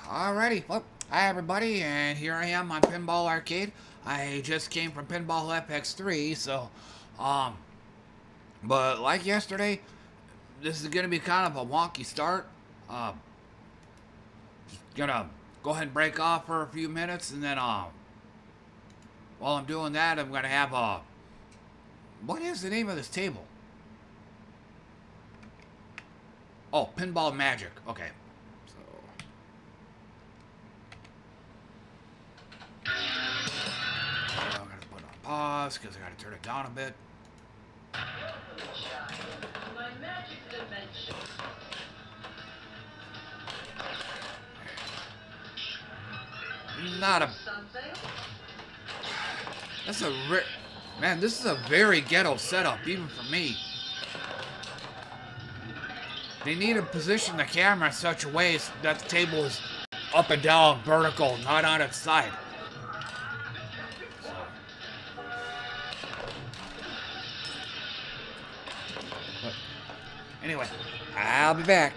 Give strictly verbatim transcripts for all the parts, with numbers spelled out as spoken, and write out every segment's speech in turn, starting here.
Alrighty, well, hi everybody, and here I am on Pinball Arcade. I just came from Pinball F X three, so, um, but like yesterday, this is gonna be kind of a wonky start. Um, just gonna go ahead and break off for a few minutes, and then, um, while I'm doing that, I'm gonna have a, what is the name of this table? Oh, Pinball Magic, okay. I'm gonna put it on pause because I gotta turn it down a bit. Not a. That's a man. This is a very ghetto setup, even for me. They need to position the camera in such a way that the table is up and down, vertical, not on its side. Anyway, I'll be back.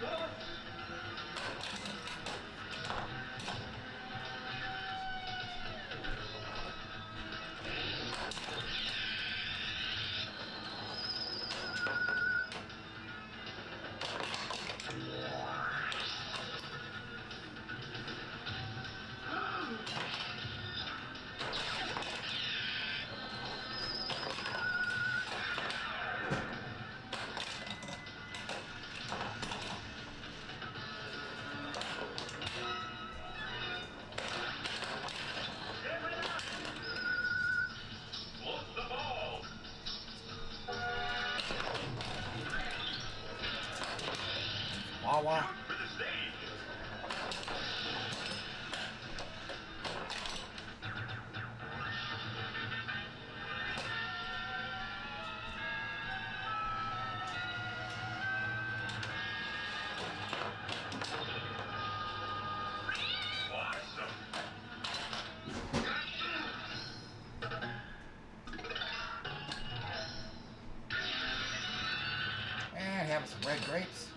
Some red grapes.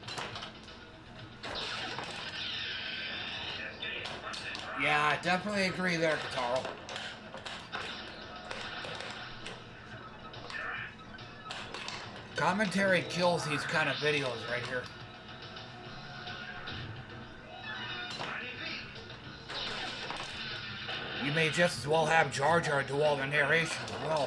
Yeah, I definitely agree there, Kataro. Commentary kills these kind of videos right here. You may just as well have Jar Jar do all the narration as well.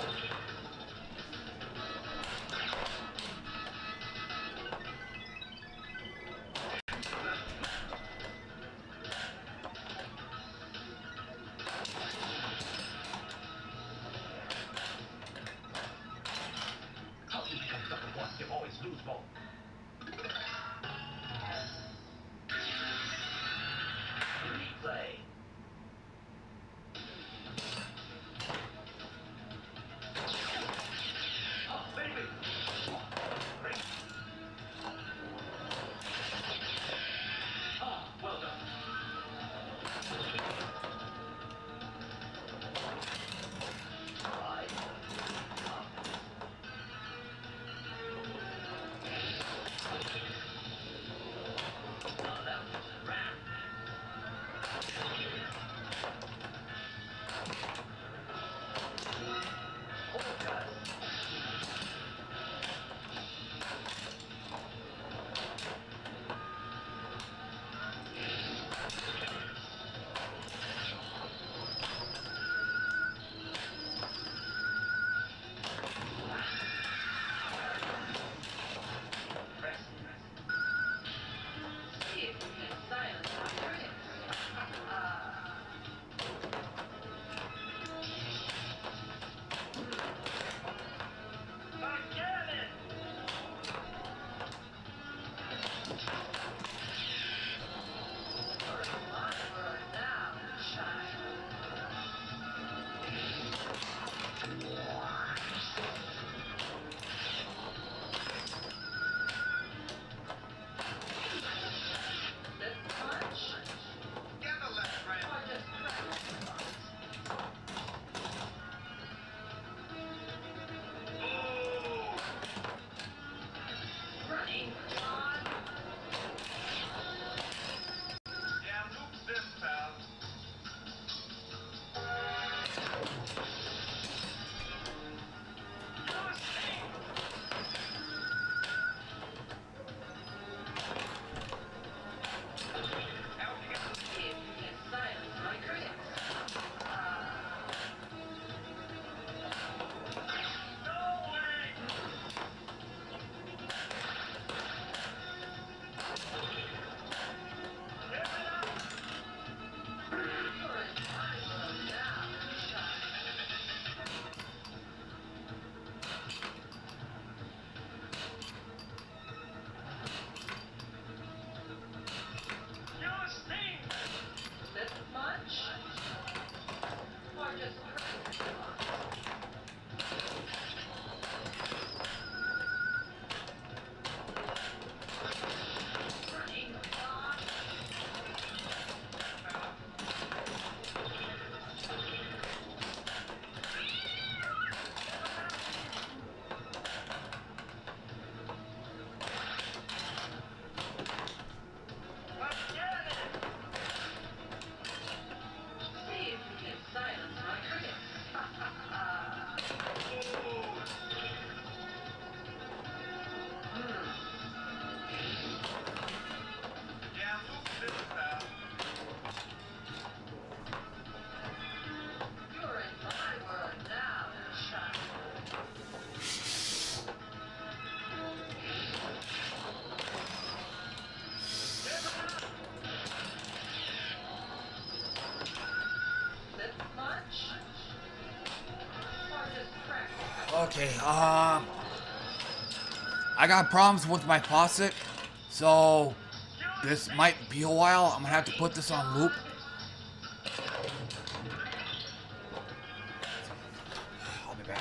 Okay, um... I got problems with my faucet, so this might be a while. I'm gonna have to put this on loop. I'll be back.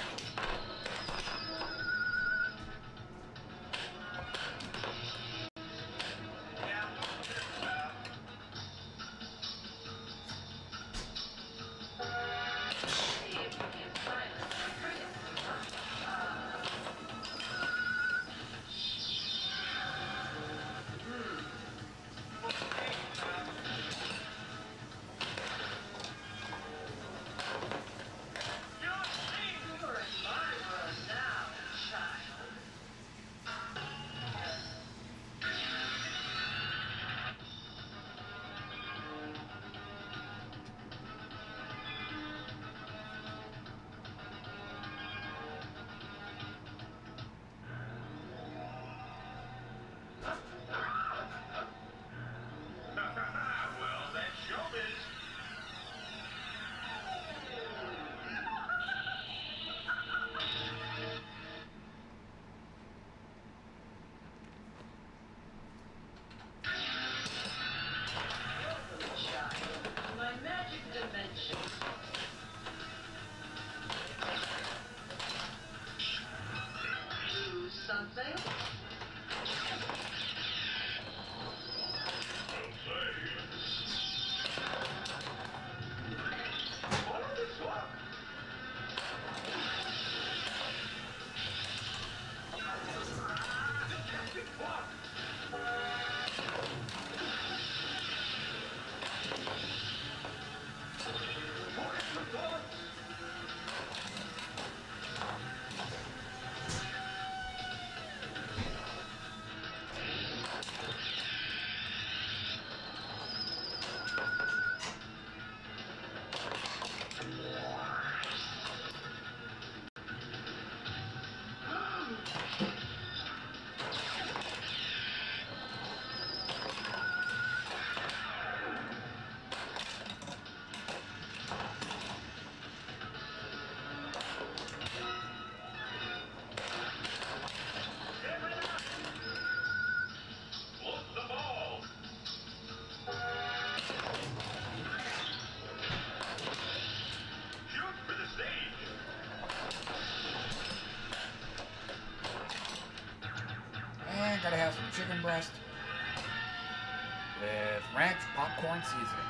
Gotta have some chicken breast with ranch popcorn seasoning.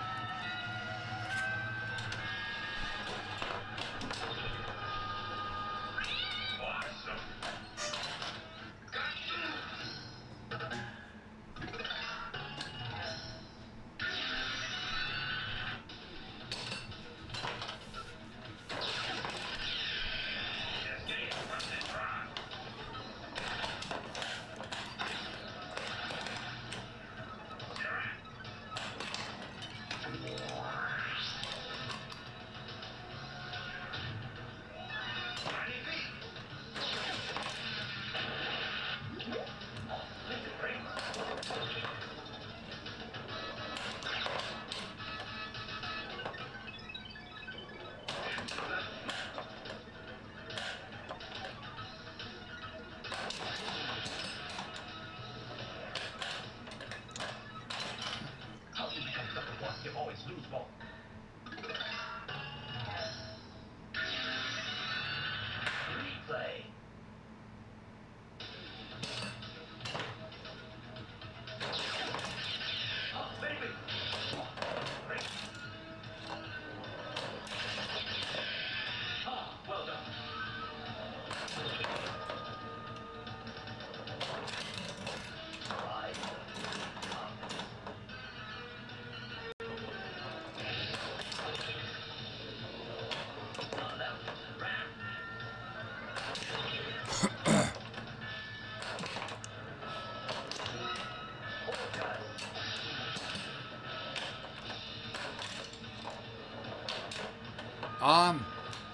Um,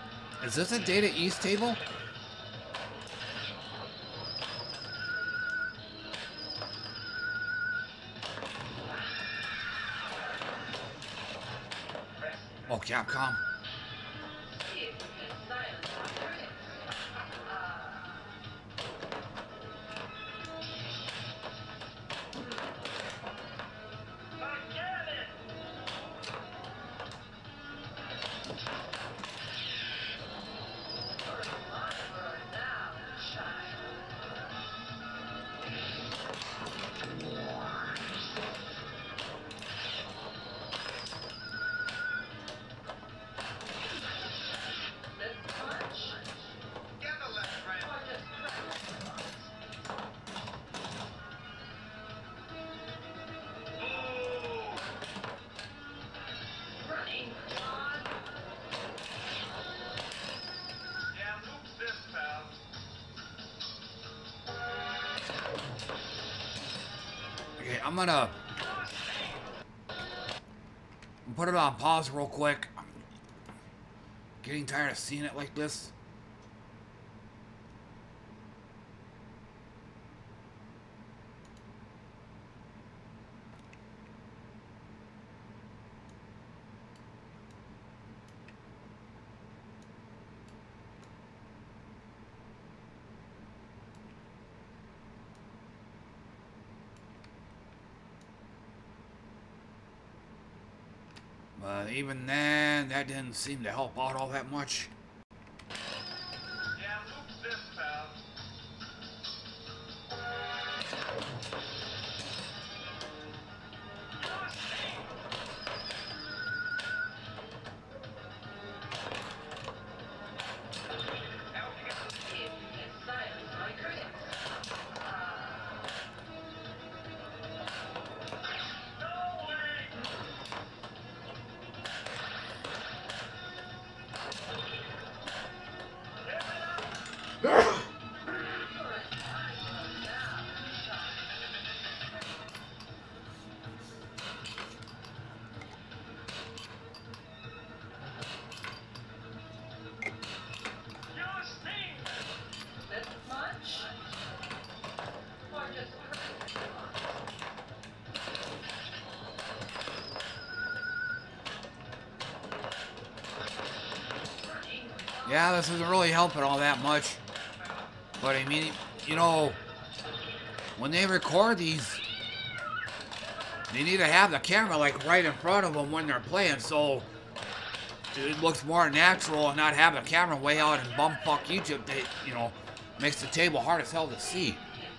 is this a Data East table? Oh, Capcom. Okay, I'm gonna put it on pause real quick. I'm getting tired of seeing it like this. But even then, that didn't seem to help out all that much. Yeah, loop this, pal. Yeah, this isn't really helping all that much. But I mean, you know, when they record these, they need to have the camera like right in front of them when they're playing, so it looks more natural, and not having the camera way out in bumfuck Egypt. They, you know, makes the table hard as hell to see.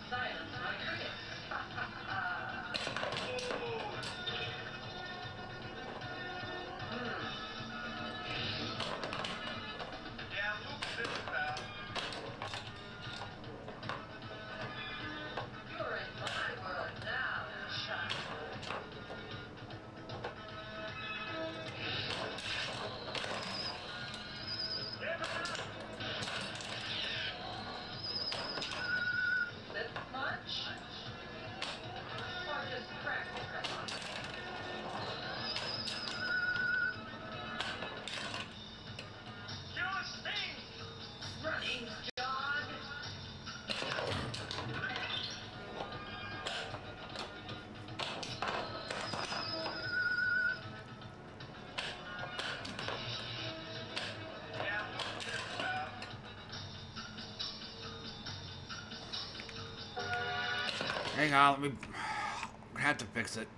Hang on, let me... I have to fix it.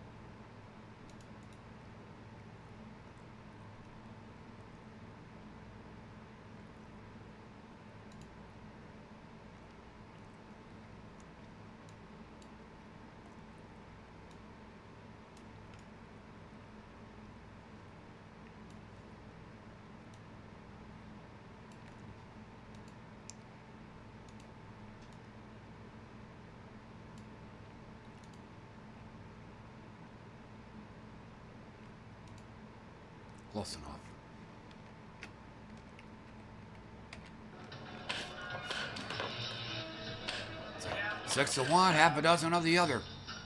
Close enough. Six of one, half a dozen of the other.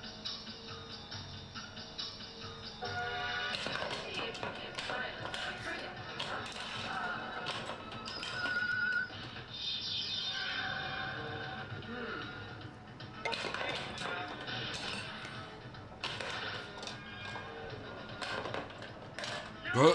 Uh.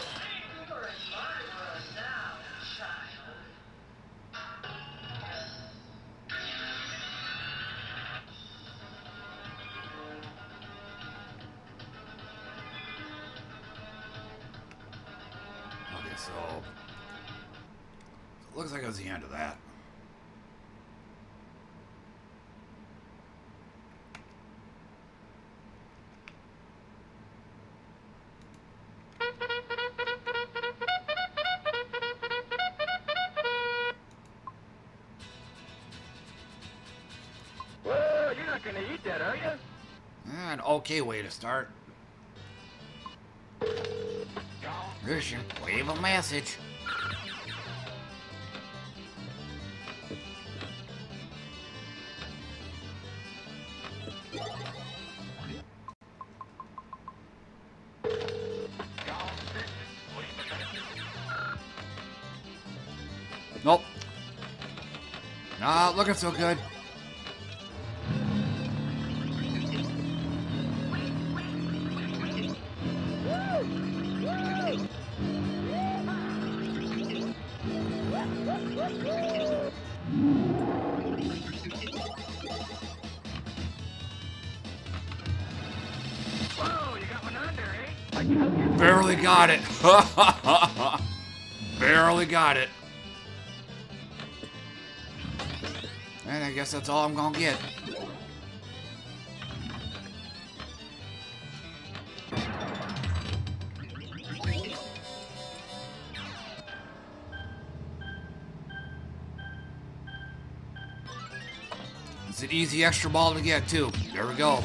Okay, so it looks like it was the end of that. Well, you're not gonna eat that, are you? An okay way to start. Christian, leave a message. Not looking so good. Whoa, you got one under, eh? Barely got it. Barely got it. And I guess that's all I'm gonna get. It's an easy extra ball to get too. There we go.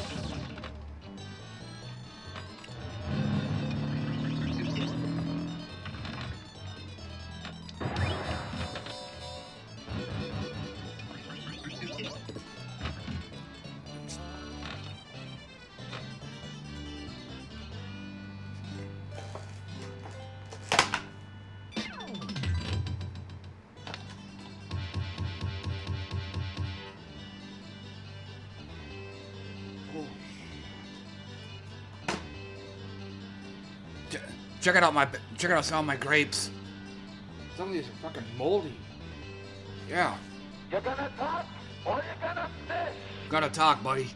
Check it out my check out some of my grapes. Some of these are fucking moldy. Yeah. You gonna talk or you gonna fish? Gotta talk, buddy.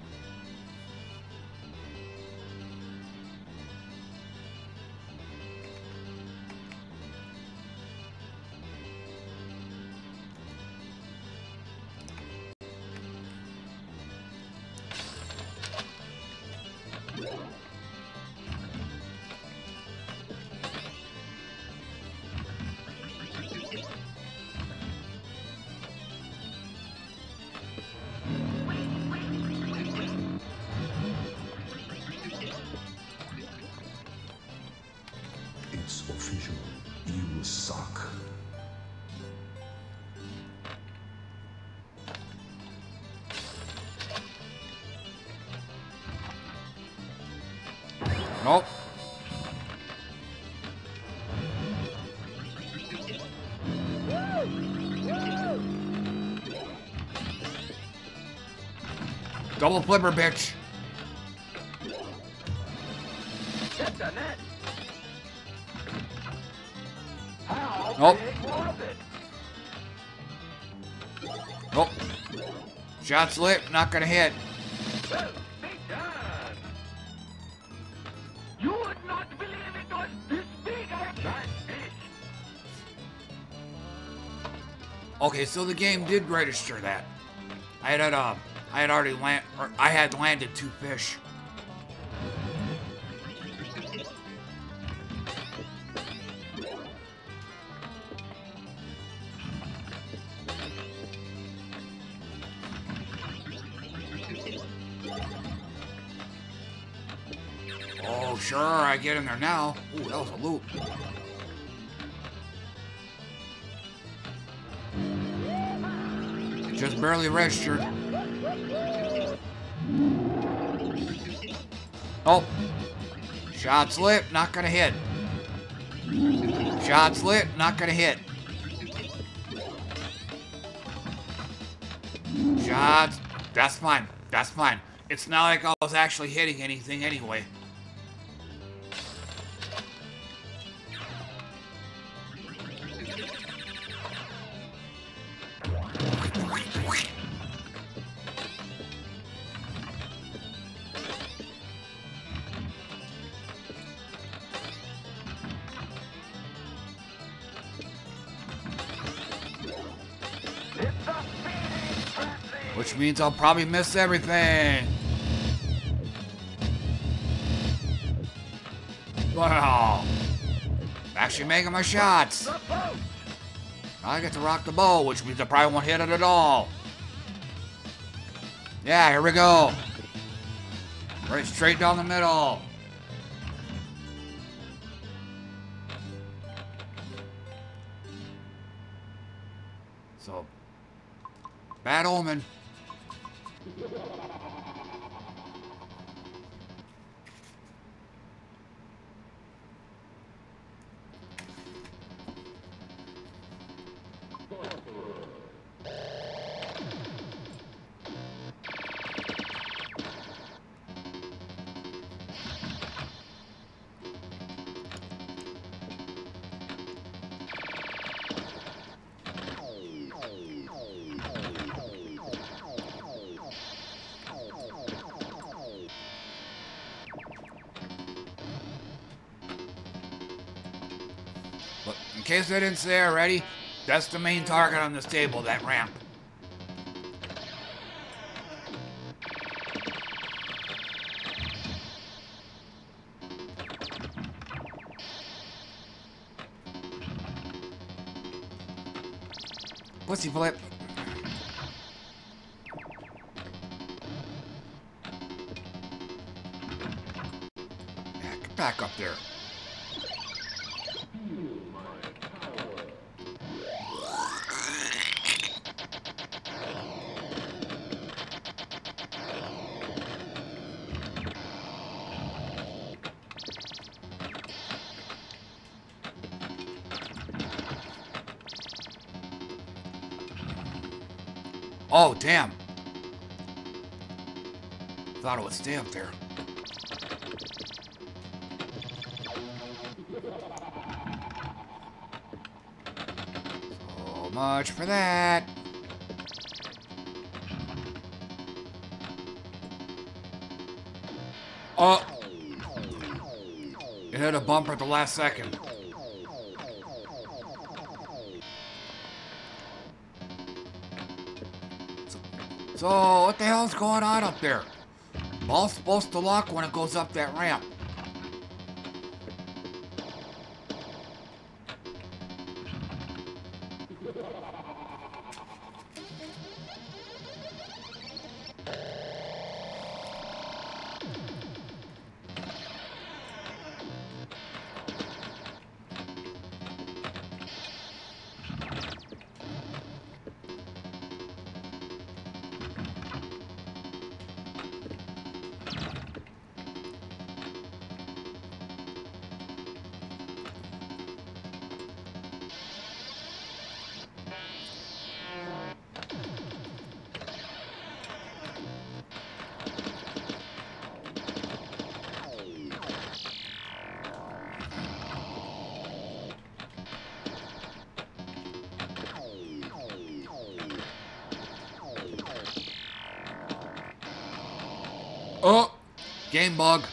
It's official. You suck. Nope. Double flipper, bitch. Get the net. How Nope. big was it? Nope. Shot slip, not gonna hit. Well, be done. You would not believe it was this big as that fish. Okay, so the game did register that. I had uh, I had already land, or I had landed two fish. Oh, sure, I get in there now. Ooh, that was a loop. Just barely registered. Oh. Shot slip, not gonna hit. Shot slip, not gonna hit. Shots. That's fine. That's fine. It's not like I was actually hitting anything anyway. Which means I'll probably miss everything. Wow. Actually making my shots. I get to rock the boat, which means I probably won't hit it at all. Yeah, here we go. Right straight down the middle. So, bad omen. In case I didn't say already, that's the main target on this table, that ramp. Pussy flip. Yeah, get back up there. Oh, damn. Thought it would stay up there. So much for that. Oh. It hit a bumper at the last second. So, what the hell's going on up there? Ball's supposed to lock when it goes up that ramp. Oh, game bug.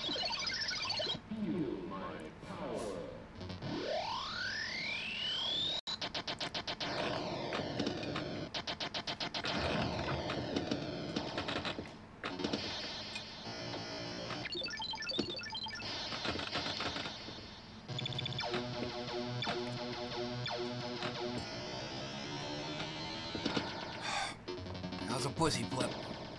That was a pussy flip.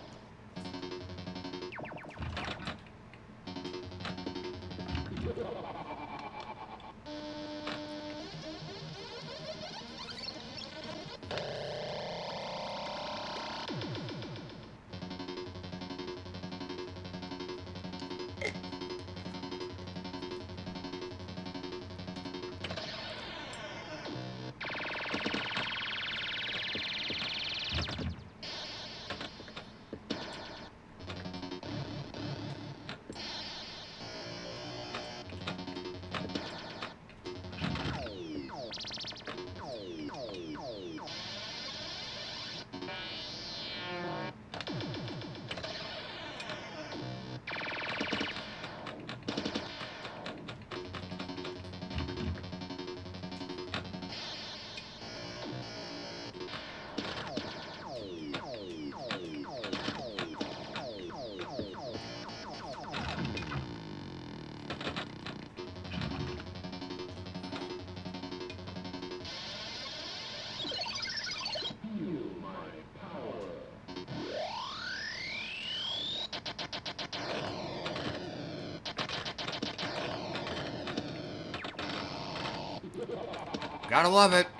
Gotta love it.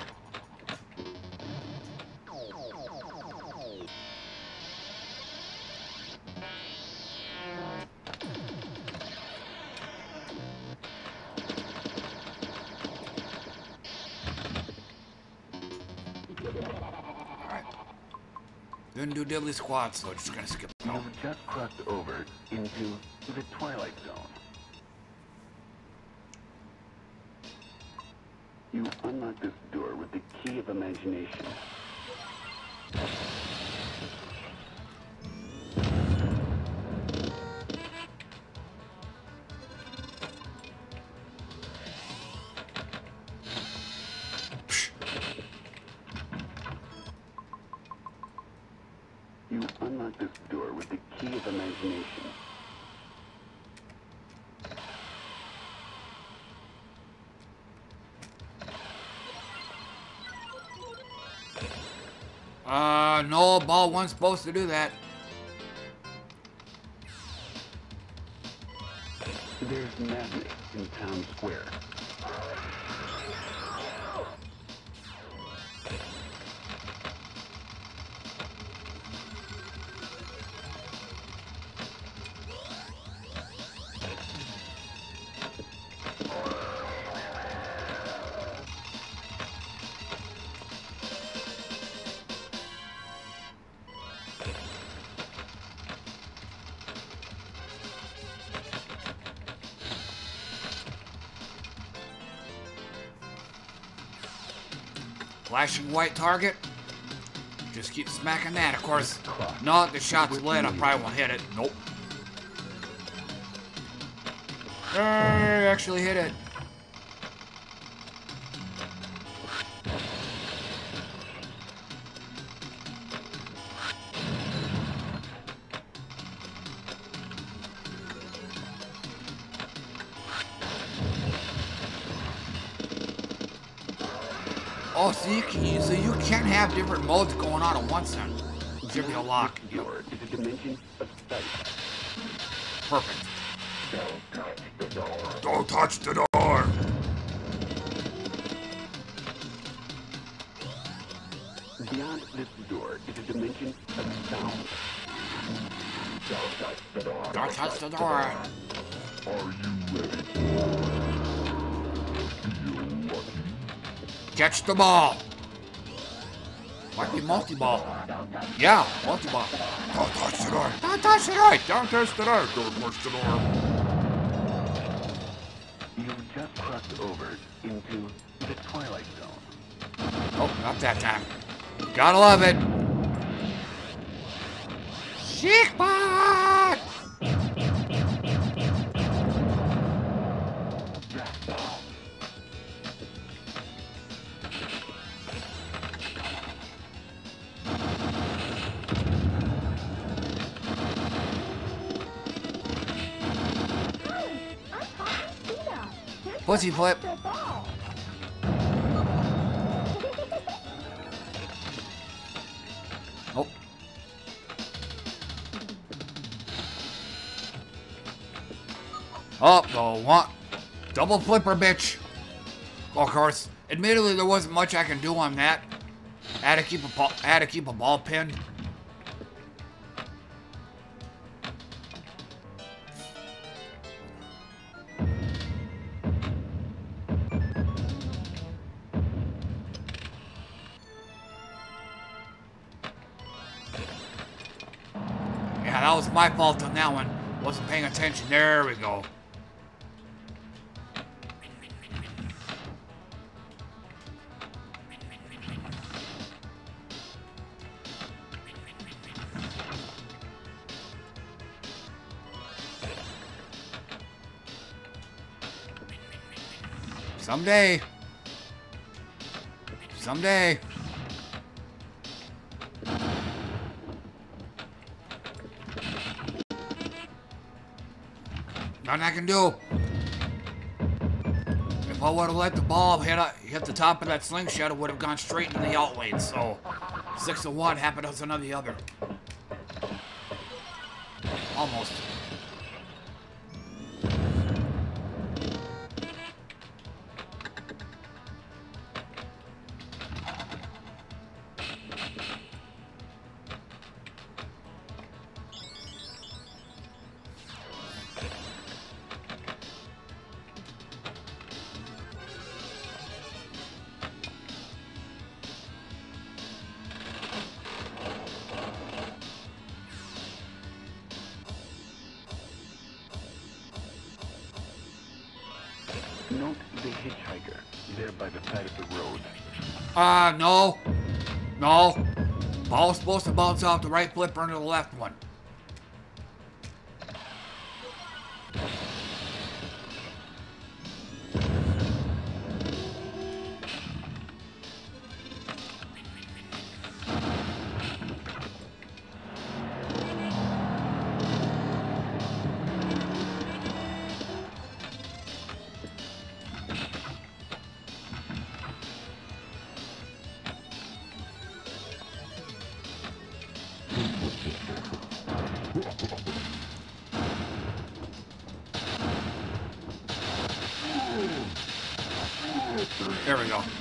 Alright. Didn't do diddly squat, so just gonna skip. You've just crossed over into the Twilight Zone. You unlock this door with the key of imagination. imagination. Uh, no, ball wasn't supposed to do that. There's madness in town square. Flashing white target. Just keep smacking that, of course. No, the shot's lit. I probably won't hit it. Nope. I actually hit it. Oh, so you can so you can have different modes going on at once then. Should be a lock. Yep. Is a dimension of sight. Perfect. Don't touch the door. Don't touch the door. Beyond this door is a dimension of sound. Don't touch the door. Don't touch the door. Are you ready? Feel lucky. Catch the ball. Might be multi-ball. Yeah, multi-ball. Don't touch the door. Don't touch the door. Don't touch the door. Don't touch the door. You've just crossed over into the Twilight Zone. Oh, not that time. Gotta love it. Chickpot! Pussy flip. Oh. Oh, the one. Double flipper, bitch. Well, of course, admittedly, there wasn't much I can do on that. I had to keep a, ball, I had to keep a ball pin. That was my fault on that one. Wasn't paying attention. There we go. Someday. Someday. Nothing I can do. If I would have let the ball hit, hit the top of that slingshot, it would have gone straight into the out lane. So, six of one happened to none of the other. Almost. Note the hitchhiker there by the side of the road. Uh, no. No. Ball's supposed to bounce off the right flipper into the left one. There we go.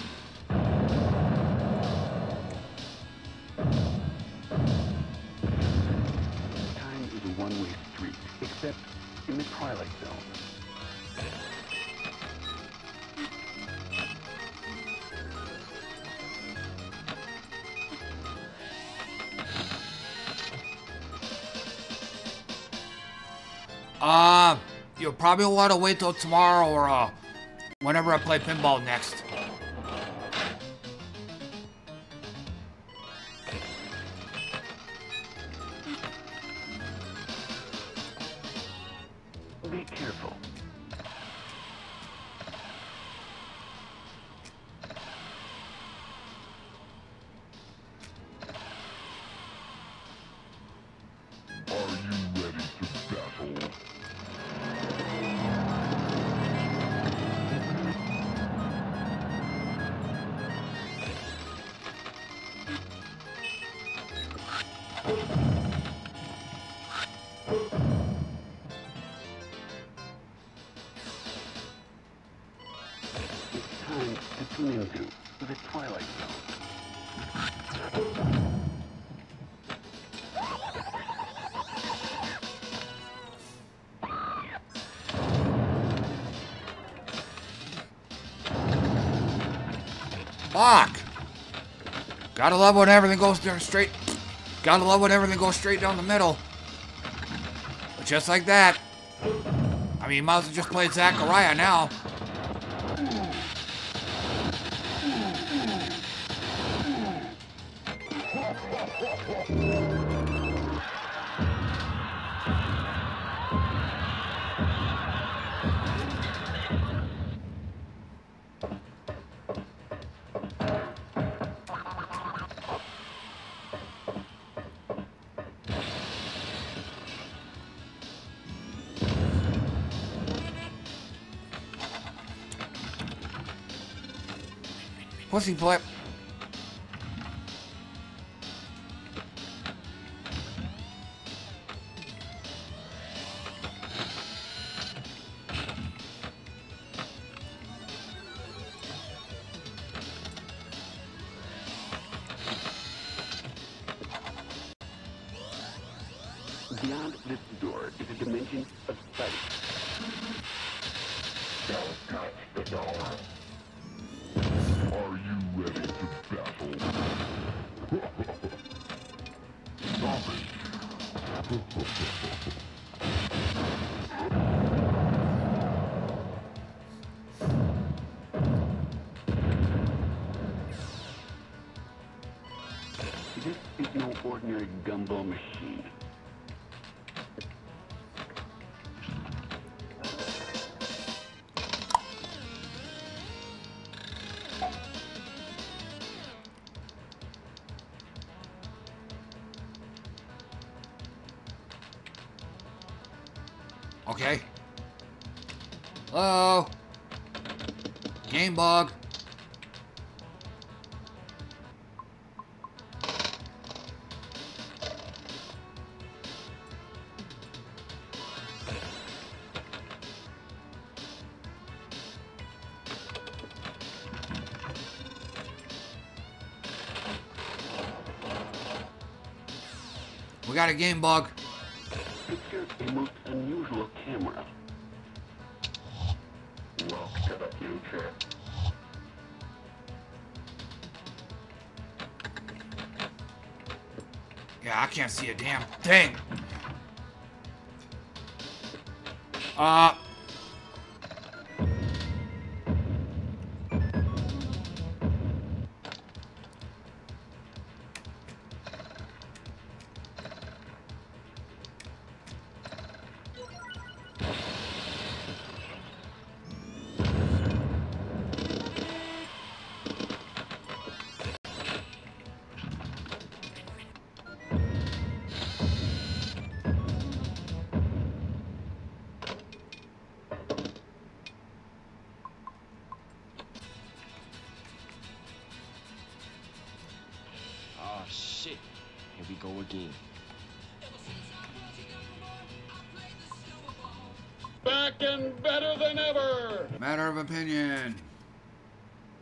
Time is a one-way street, except in the Twilight Zone. Uh, you'll probably want to wait till tomorrow or uh, whenever I play pinball next. Be careful. Are you ready to battle? It's time to tune into the Twilight Zone. Fuck! Gotta love when everything goes there straight. Gotta love when everything goes straight down the middle. But just like that. I mean, you might as well just play Zaccaria now. Pussy flip. Beyond this door is a dimension of sight. Don't touch the door. Are you ready to battle? Stop it. This is no ordinary gumball machine. Okay. Hello? Game bug. We got a game bug. Picture a most unusual camera. Look to the future. Yeah, I can't see a damn thing. Uh. Oh shit, here we go again. Back and better than ever. Matter of opinion.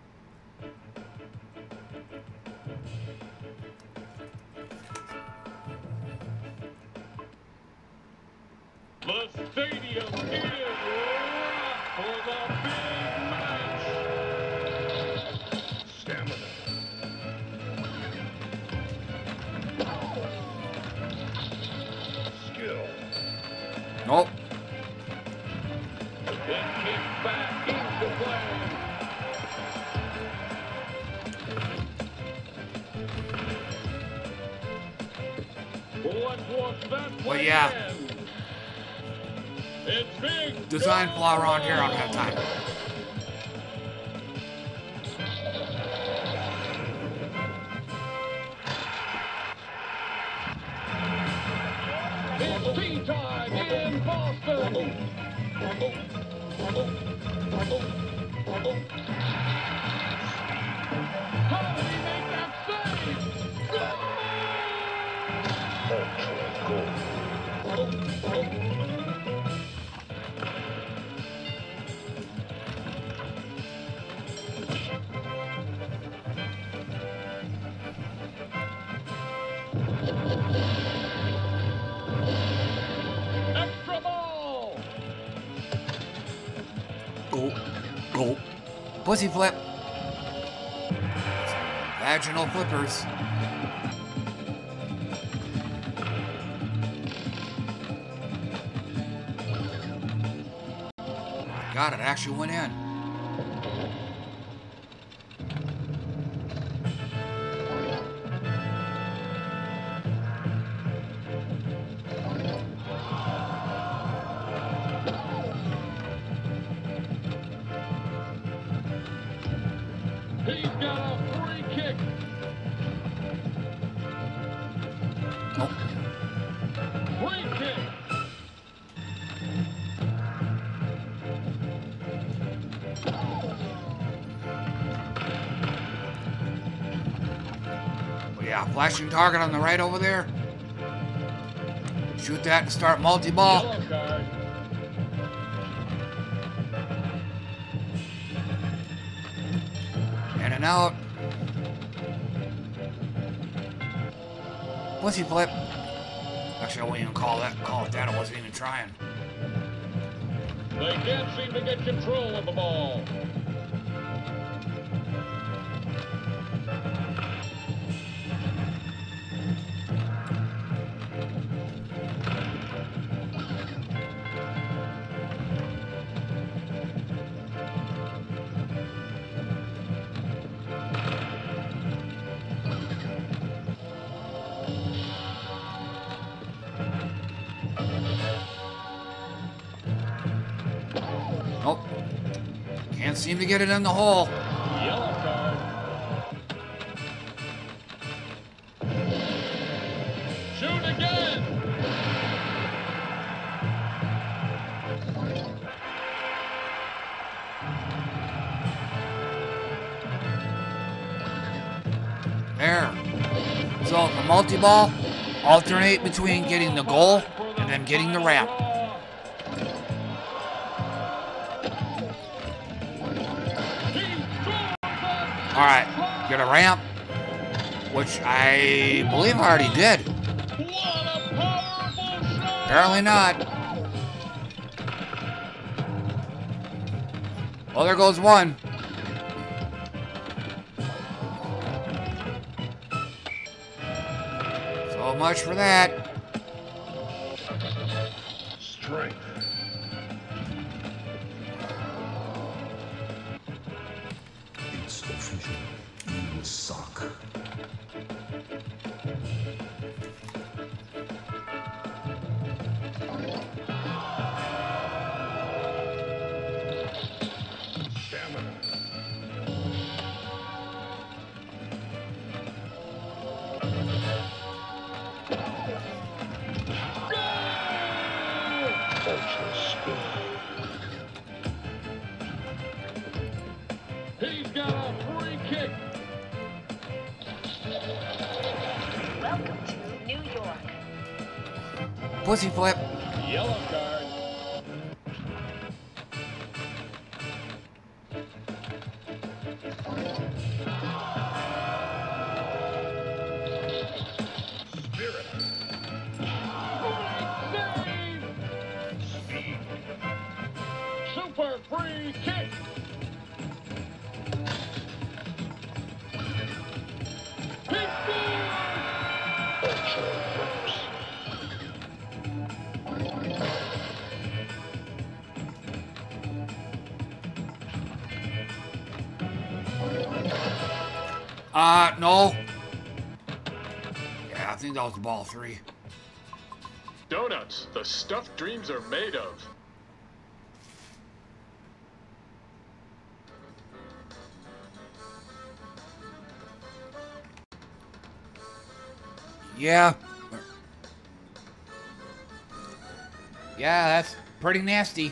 The stadium is rocked for the big match. Stamina. Skill. Nope. Then kick back into play. Let's watch that play Well, yeah. again. It's big. Design flaw around here, I don't have time. It's tea time in Boston. How did he make that save? Extra ball. Go. Go. Pussy flip. Vaginal flippers. My God, it actually went in. He's got a free kick. Nope. Free kick. But yeah, flashing target on the right over there. Shoot that and start multi-ball. Yellow card. In and out. Pussy flip. Actually, I wouldn't even call that call it that. I wasn't even trying. They can't seem to get control of the ball. Nope. Can't seem to get it in the hole. Yellow card. Shoot again. There. So the multi-ball, alternate between getting the goal and then getting the ramp. All right, get a ramp, which I believe I already did. Apparently not. Well, there goes one. So much for that. Strength. It's official. You suck. Stamina. Ultra speed. He's got a free kick. Welcome to New York. Pussy flip. Yellow card. Spirit. Great save. for a free kick. Pinball! Ultra ropes. Uh, no. Yeah, I think that was ball three. Donuts, the stuff dreams are made of. Yeah. Yeah, that's pretty nasty.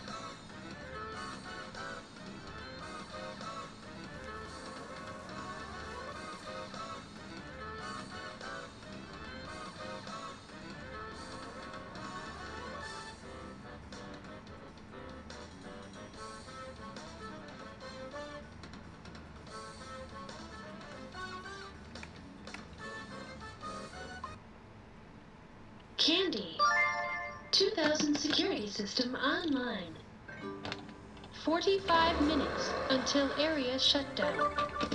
Candy. two thousand security system online. forty-five minutes until area shutdown.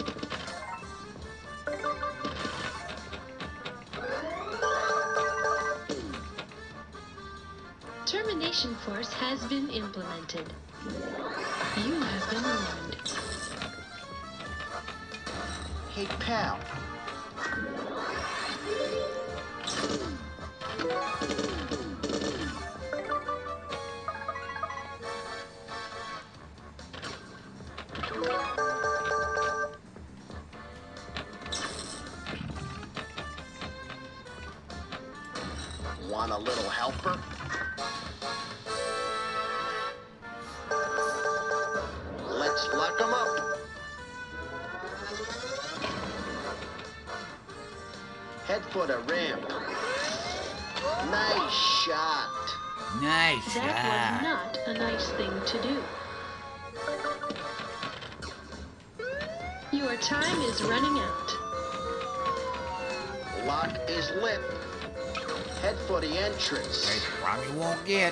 Termination force has been implemented. You have been warned. Hey, pal. Want a little helper? Let's lock 'em up. Head for the ramp. Nice shot. Nice That shot. was not a nice thing to do. Your time is running out. Lock is lit. Head for the Hey, entrance. Robbie won't get.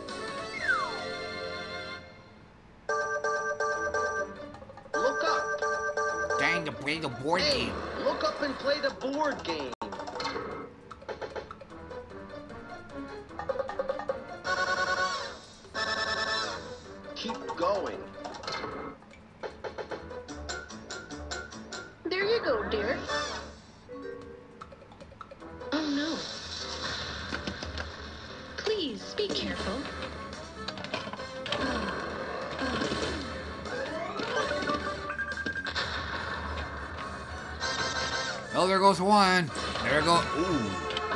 Look up. Dang, to play the board Hey, game. look up and play the board game. Keep going. There you go, dear. Oh no. Please be careful. Oh, there goes one. There goes. Ooh.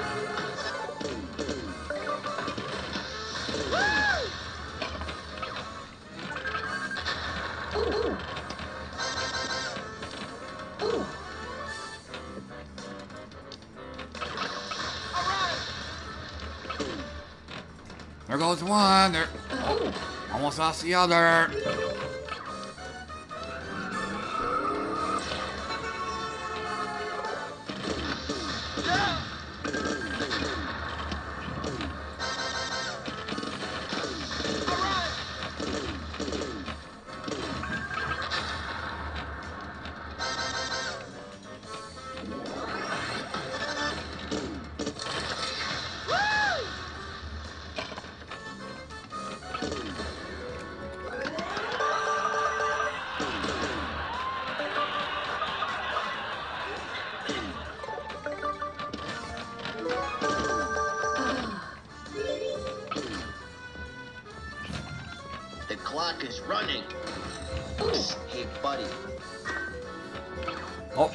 There goes one. There. Oh, almost lost the other. The clock is running. Hey, buddy. Oh,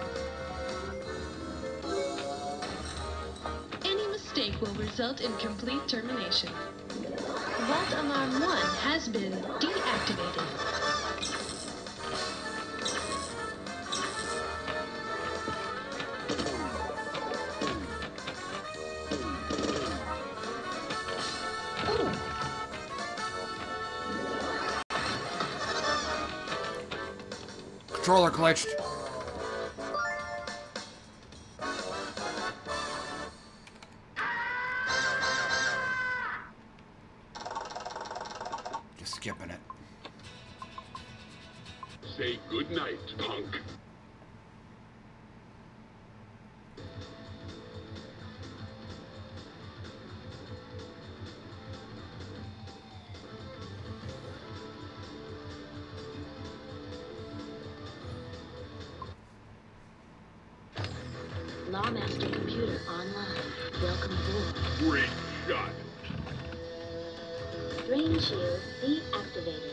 Any mistake will result in complete termination. Vault Alarm one has been deactivated. controller glitched. skipping it. Say goodnight, punk. Lawmaster computer online. Welcome aboard. Great shot. Drain shield deactivated.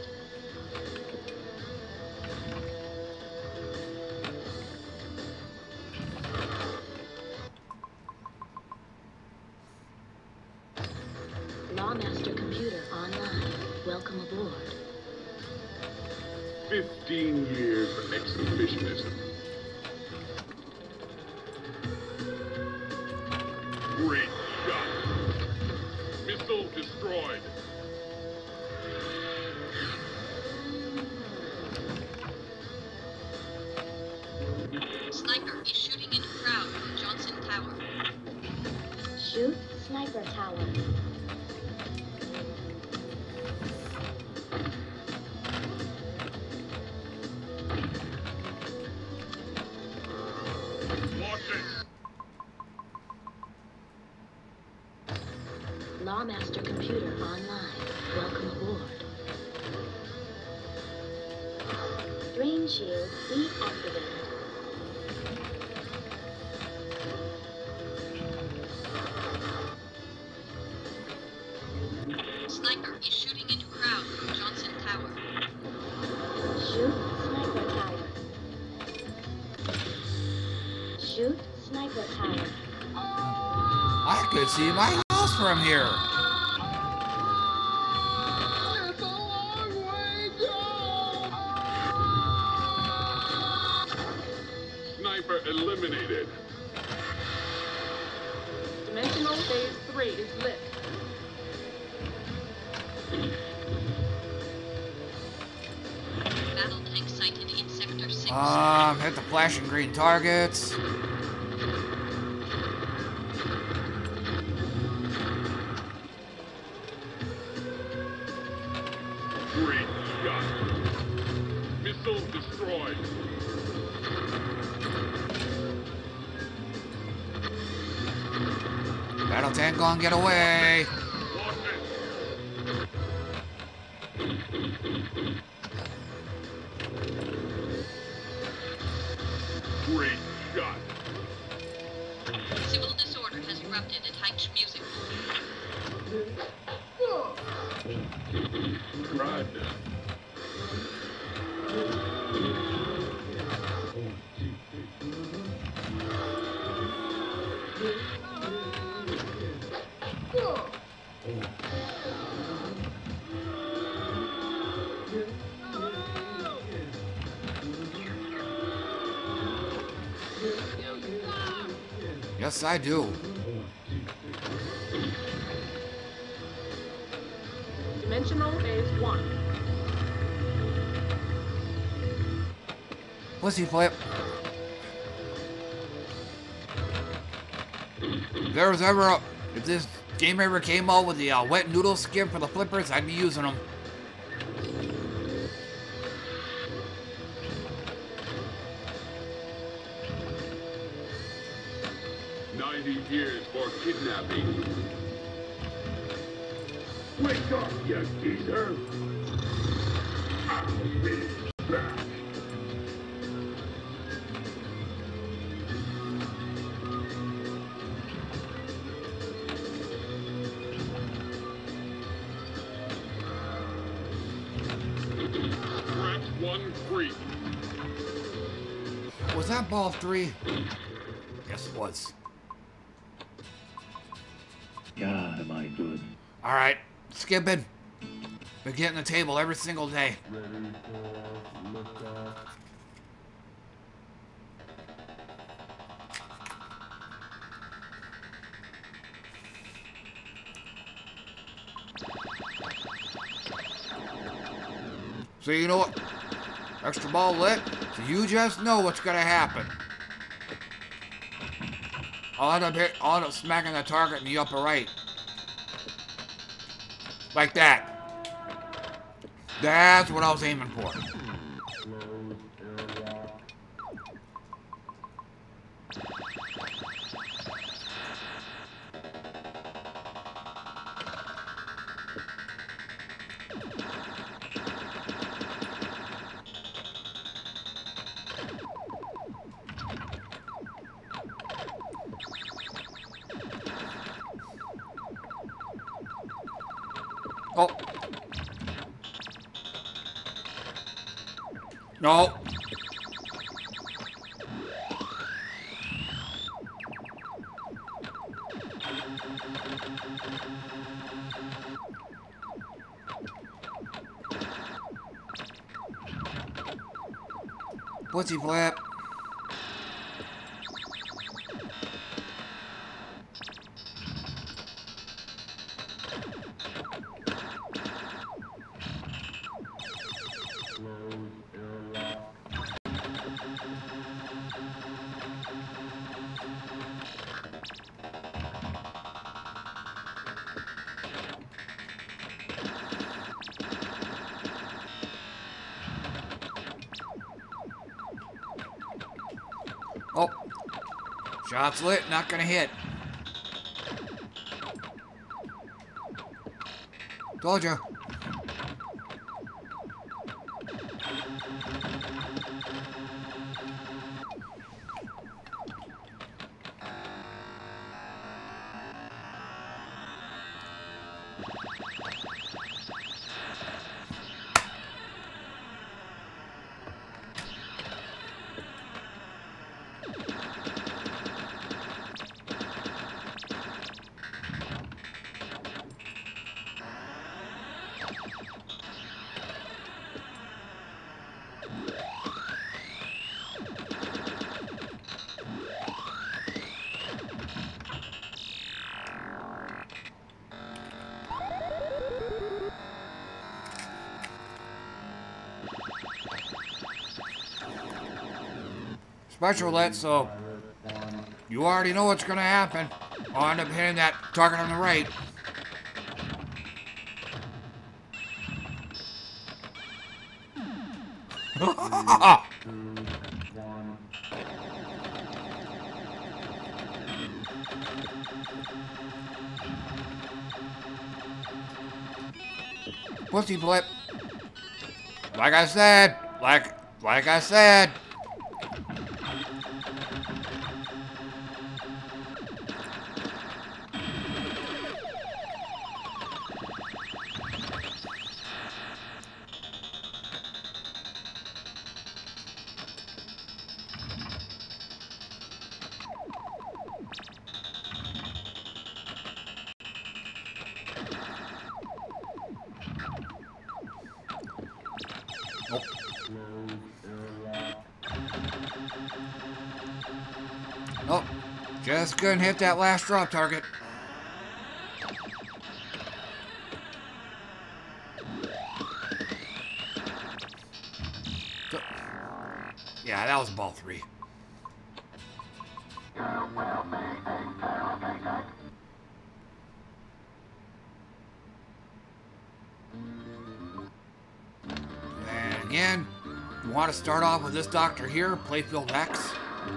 Lawmaster computer online. Welcome aboard. Fifteen years of exhibitionism. Great shot. Missile destroyed. Sniper is shooting into crowd from Johnson Tower. Shoot sniper tower. Lawmaster computer online. Welcome aboard. Drain shield deactivated. Sniper is shooting into crowd from Johnson Tower. Shoot sniper tower. Shoot sniper tower. I could see my house from here. It's a long way down. Sniper eliminated. Dimensional phase three is lit. Battle tank sighted in sector six. Um, hit the flashing green targets. Great shot. Missile destroyed. Battle tank gonna get away. Watch it. Great shot. Civil disorder has erupted at Heinz Music. Run. Yes, I do. Dimensional phase one. Pussy flip. If there was ever a, if this game ever came out with the uh, wet noodle skin for the flippers, I'd be using them. Ninety years for kidnapping. Wake up, you geezer! I'll be back. Threat one free. Was that ball three? Yes, it was. God, am I good. All right, skipping. Been getting the table every single day. So you know what? Extra ball lit. So you just know what's gonna happen. I'll end up hit, I'll end up smacking the target in the upper right. Like that. That's what I was aiming for. Oh. No. What's he flip? Oh, shot's lit, not gonna hit. Told you. Special lit, so you already know what's gonna happen. I'll end up hitting that target on the right. Pussy flip. Like I said, like, like I said. Oh, just couldn't hit that last drop target. So, yeah, that was ball three. And again, you want to start off with this doctor here, playfield X.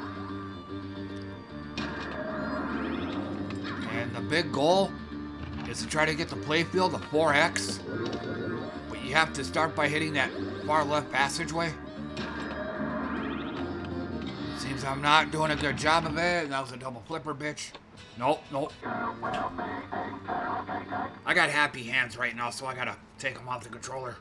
And the big goal is to try to get the playfield to four X. But you have to start by hitting that far left passageway. Seems I'm not doing a good job of it. That was a double flipper, bitch. Nope, nope. I got happy hands right now, so I gotta take them off the controller.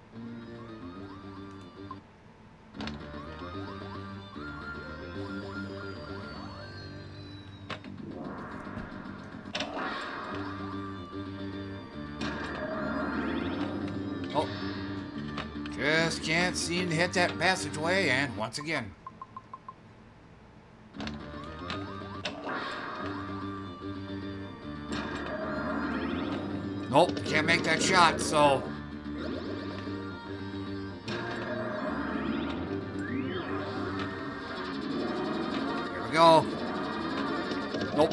Oh, just can't seem to hit that passageway, and once again. Nope, can't make that shot, so. Here we go. Nope.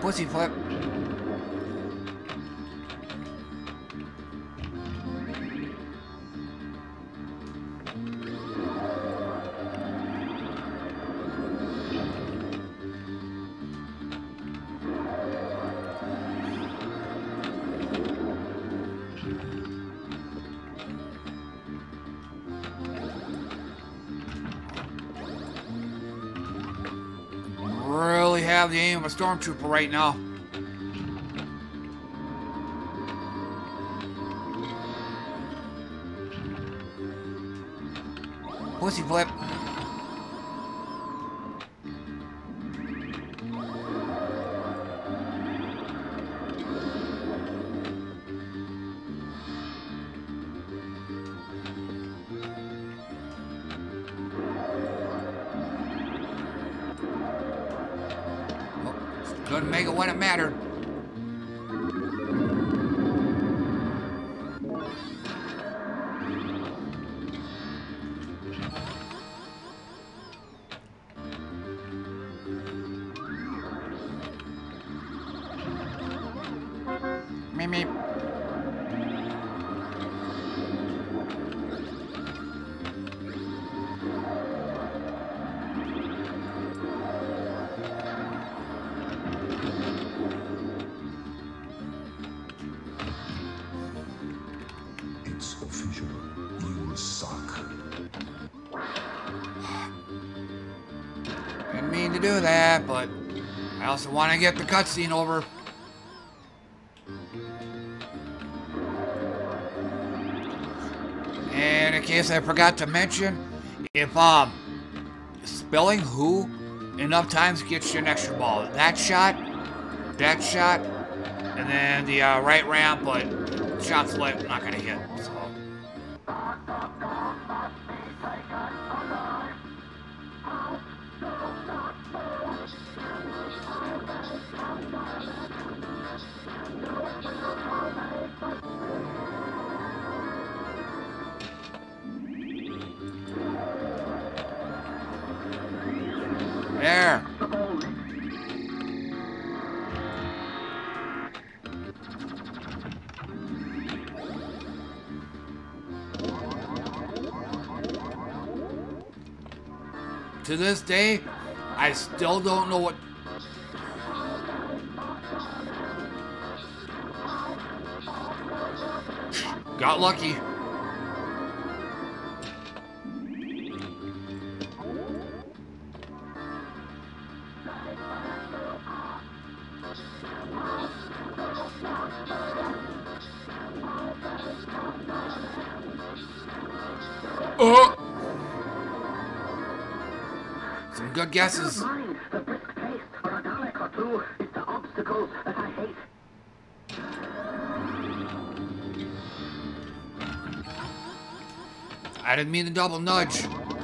Pussy flip. Really have the aim of a stormtrooper right now. Pussy flip. Couldn't make it when it mattered. Meep meep. To do that, but I also want to get the cutscene over. And in case I forgot to mention, if um spelling who enough times gets you an extra ball. That shot, that shot, and then the uh, right ramp, but shot's lit, not gonna hit. So. There. To this day, I still don't know what... Got lucky. Oh! Some good guesses. The brisk pace for a Dalek or two is the obstacle that I hate. I didn't mean to double nudge.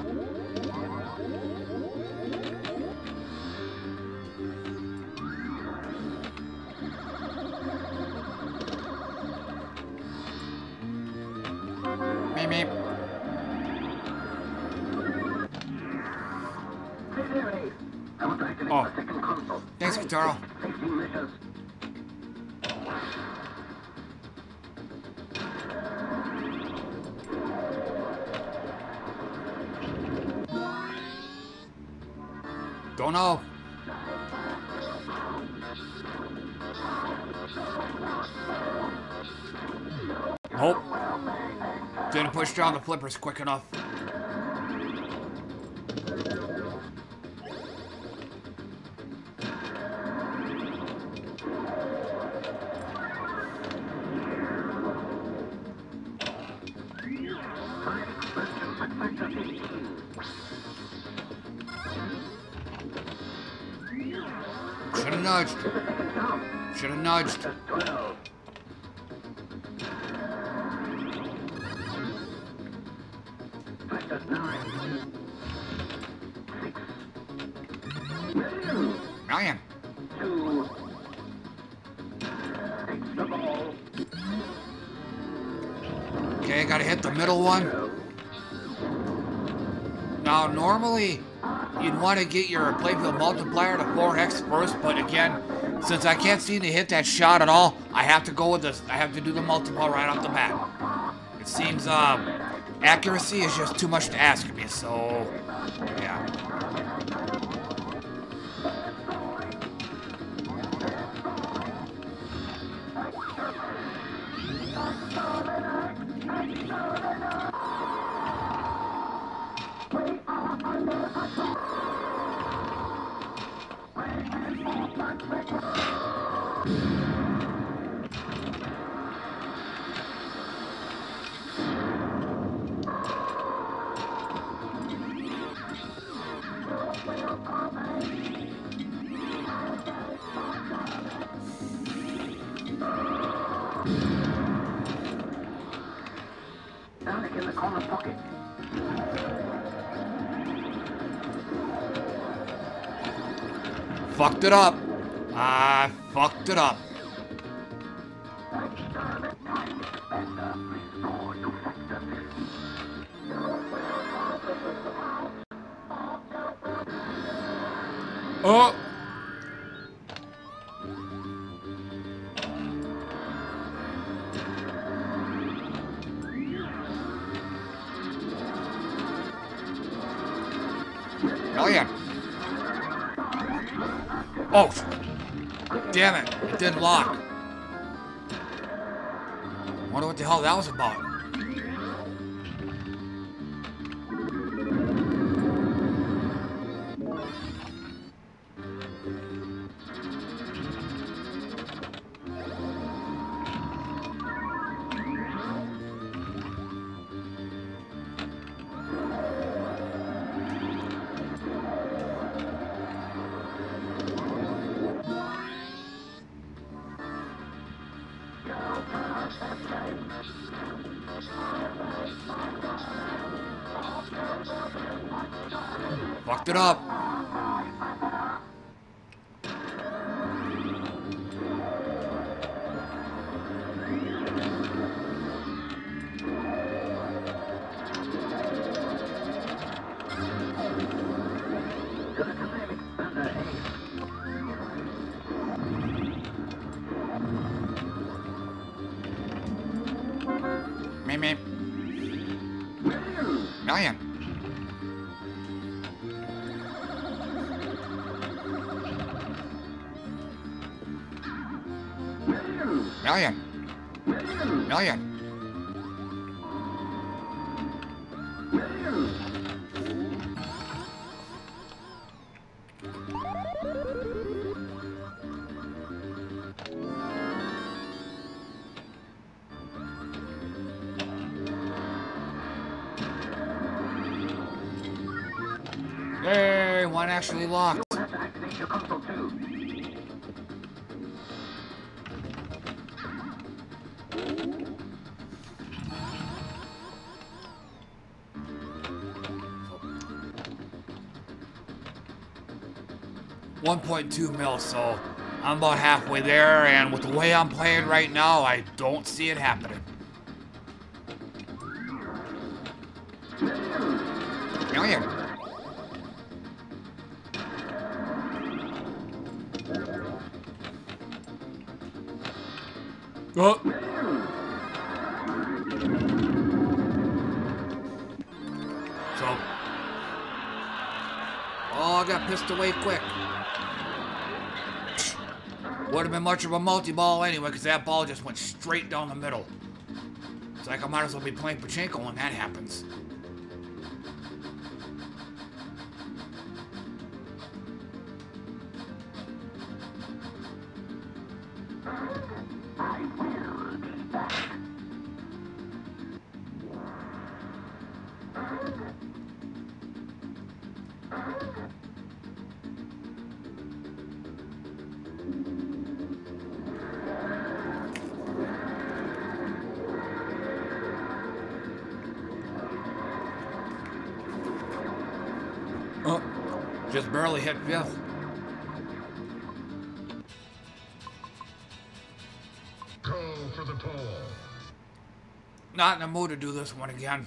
Meep meep. Oh, thanks, Guitarro. Don't know. Nope. Didn't push down the flippers quick enough. Should have nudged. Should have nudged. I am. Okay, gotta hit the middle one. Now, normally, you'd want to get your playfield multiplier to four X first, but again, Since I can't seem to hit that shot at all, I have to go with this. I have to do the multi-ball right off the bat. It seems uh, accuracy is just too much to ask of me, so yeah. Fucked it up. I fucked it up. Oh. Oh yeah. Oh, damn it, it didn't lock. Wonder what the hell that was about. Fucked it up. Me, me. Million. Million. Million. Yay, one actually locked. one point two mil, so I'm about halfway there, and with the way I'm playing right now, I don't see it happening. Million. Oh. So. Oh, I got pissed away quick. Would have been much of a multi-ball anyway, because that ball just went straight down the middle. It's like I might as well be playing pachinko when that happens. Oh, just barely hit fifth. Go for the pole. Not in the mood to do this one again.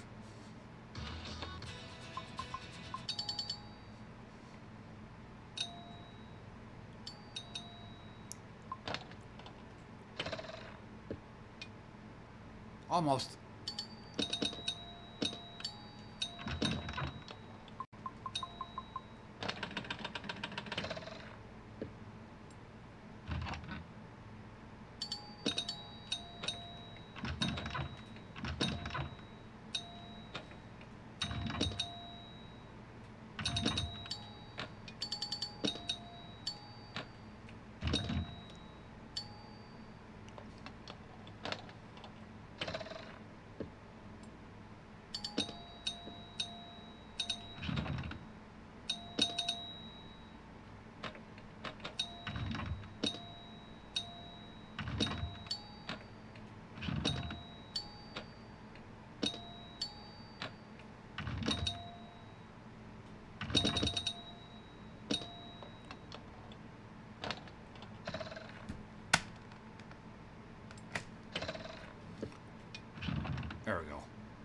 almost. There we go.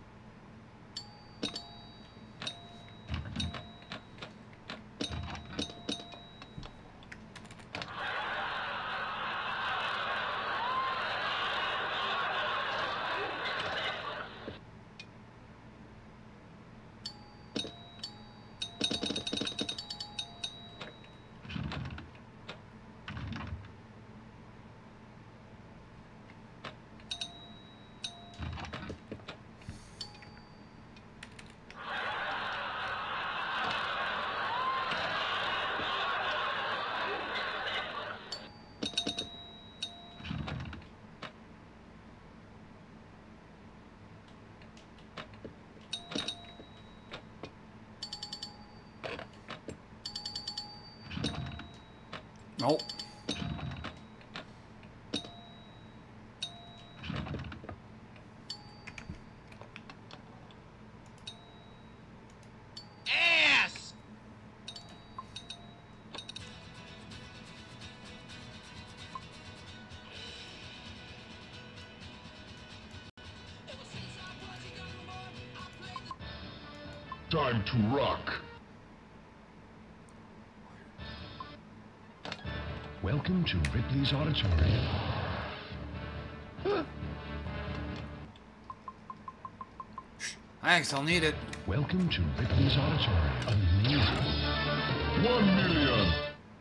Nope. Ass! Time to rock. Welcome to Ripley's Auditorium. Thanks, I'll need it. Welcome to Ripley's Auditorium. Amazing. One million.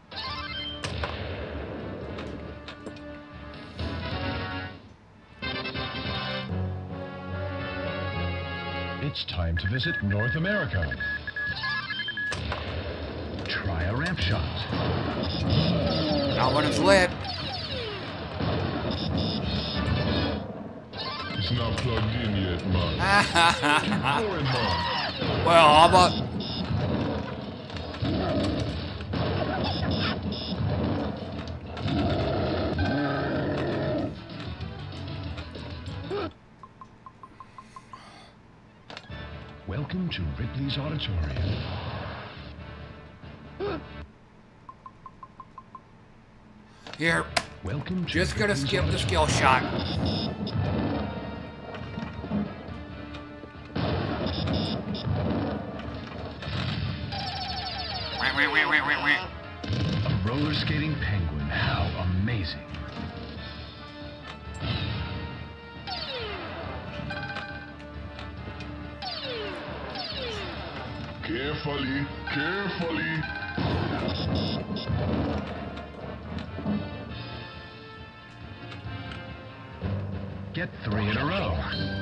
It's time to visit North America. Try a ramp shot. Not when it's lit. It's not plugged in yet, man. Keep going, man. Well, how about... Welcome to Ripley's Auditorium. Here. Welcome to Just gonna Ripley's skip the skill Auditorium. shot. Wah, wah, wah, wah, wah, wah. A roller skating penguin. How amazing. Carefully, carefully. Get three in a row.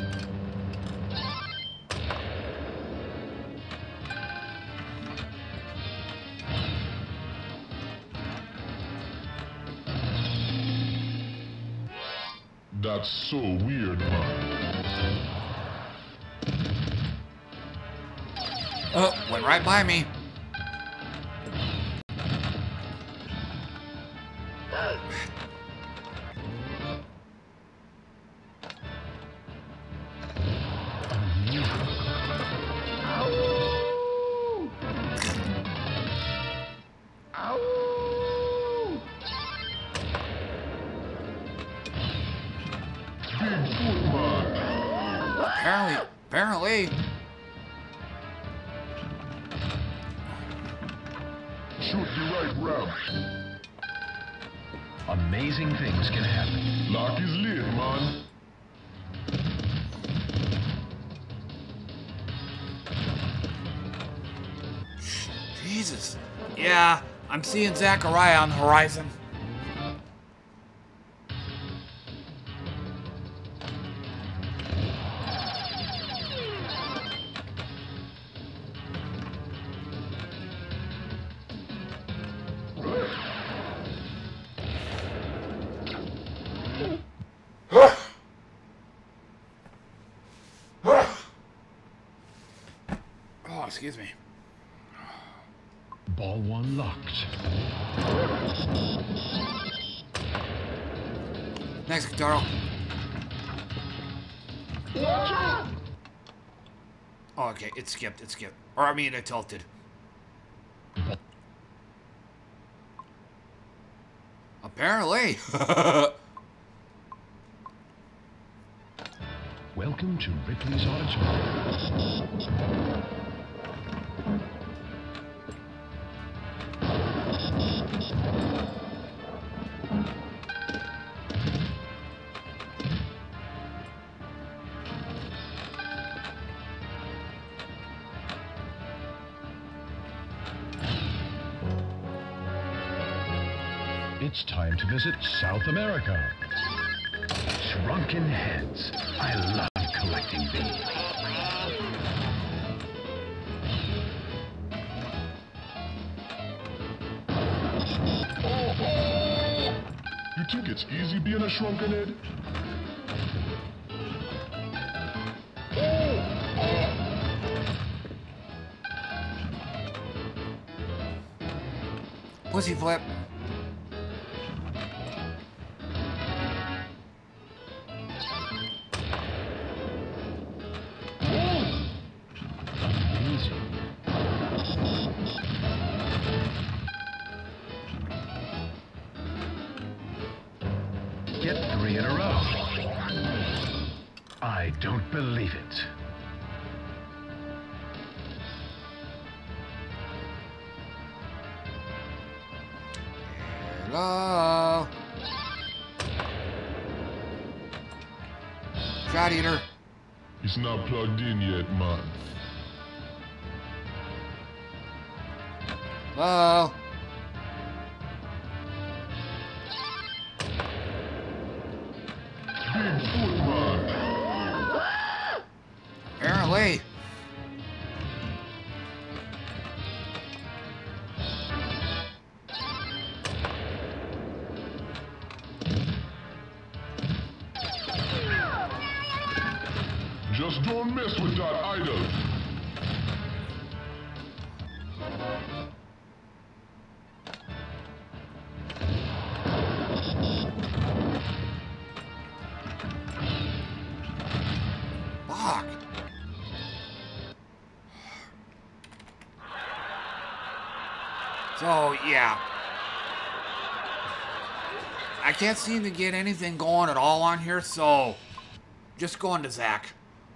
That's so weird, man. Oh, went right by me. Apparently, apparently. Shoot the right ramp. Amazing things can happen. Lock is lit, man. Jesus. Yeah, I'm seeing Zaccaria on the horizon. Oh, excuse me. Ball one locked. Next, Guitaro. Oh, okay, it skipped, it skipped. Or, I mean, it tilted. Apparently. Welcome to Ripley's Auditorium. It's time to visit South America. Shrunken heads. I love collecting these. You think it's easy being a shrunken head? Pussy flip. Get three in a row. I don't believe it. Hello. Shot eater. It's not plugged in yet, man. Hello. Bigfoot, man. Apparently. Just don't mess with that idol. Fuck. So, yeah. I can't seem to get anything going at all on here, so just going to Zach.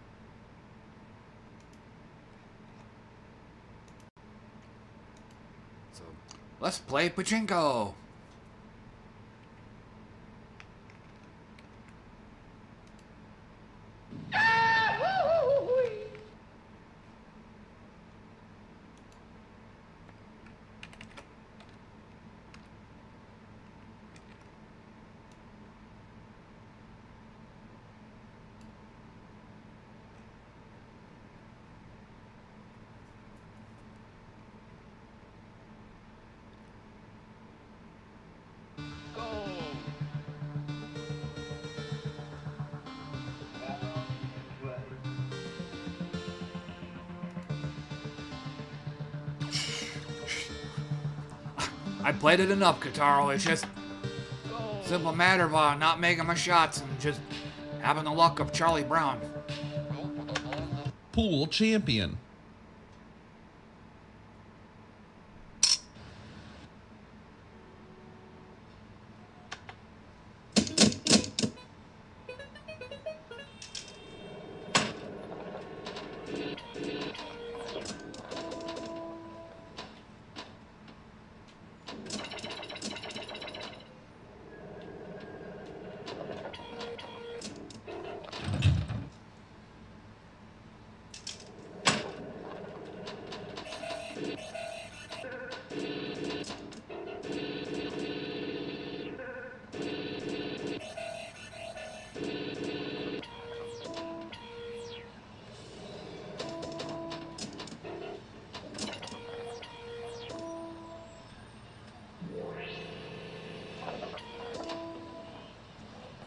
So, let's play Pachinko. I played it enough, Guitaro. It's just a simple matter of uh, not making my shots and just having the luck of Charlie Brown. Pool champion.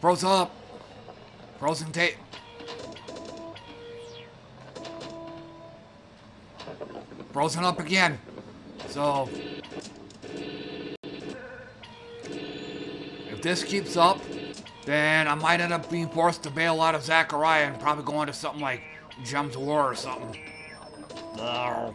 Froze up. Frozen tape. Frozen up again. So if this keeps up, then I might end up being forced to bail out of Zaccaria and probably go into something like Gems of War or something. Ugh.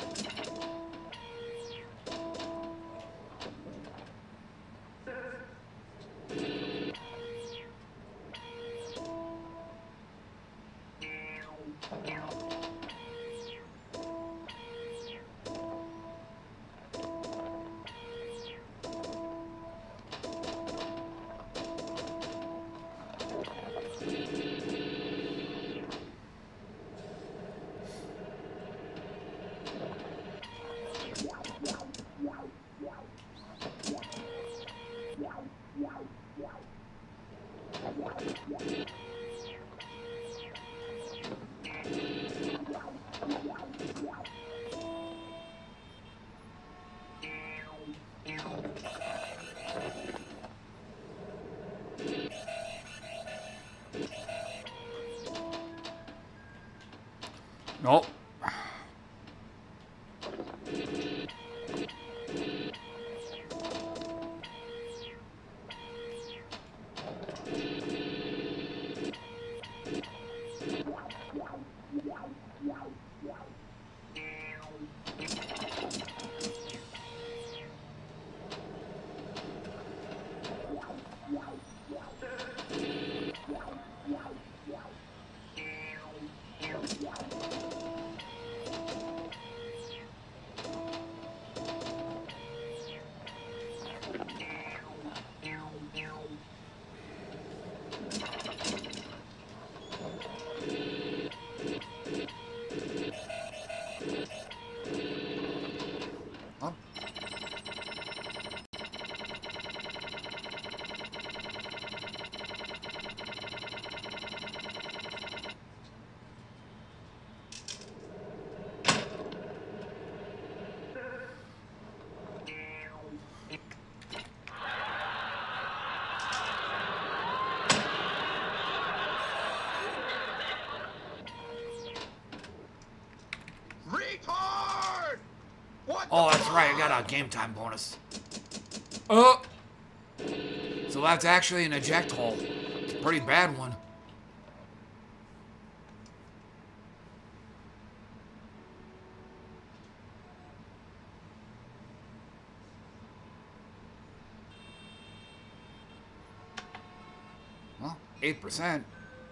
Nope. Oh, that's right, I got a game time bonus. Oh! So that's actually an eject hole. It's a pretty bad one. Well, eight percent.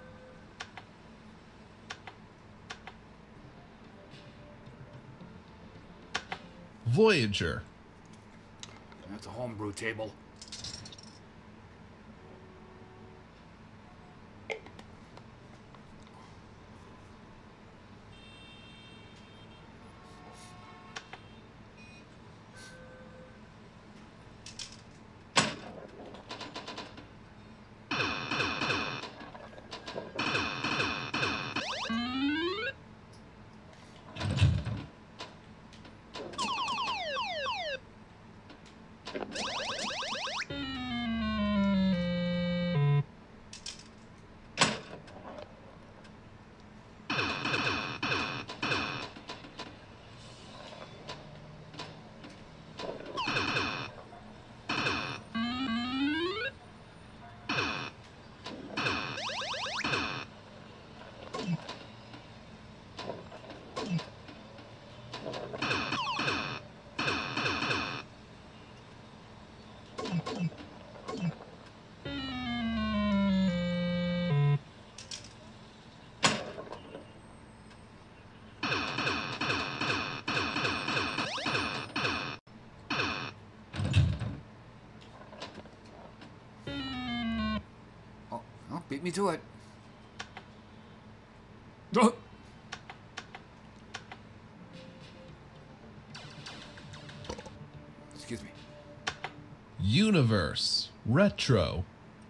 Voyager. That's a homebrew table. Beat me to it. Excuse me. Universe. Retro.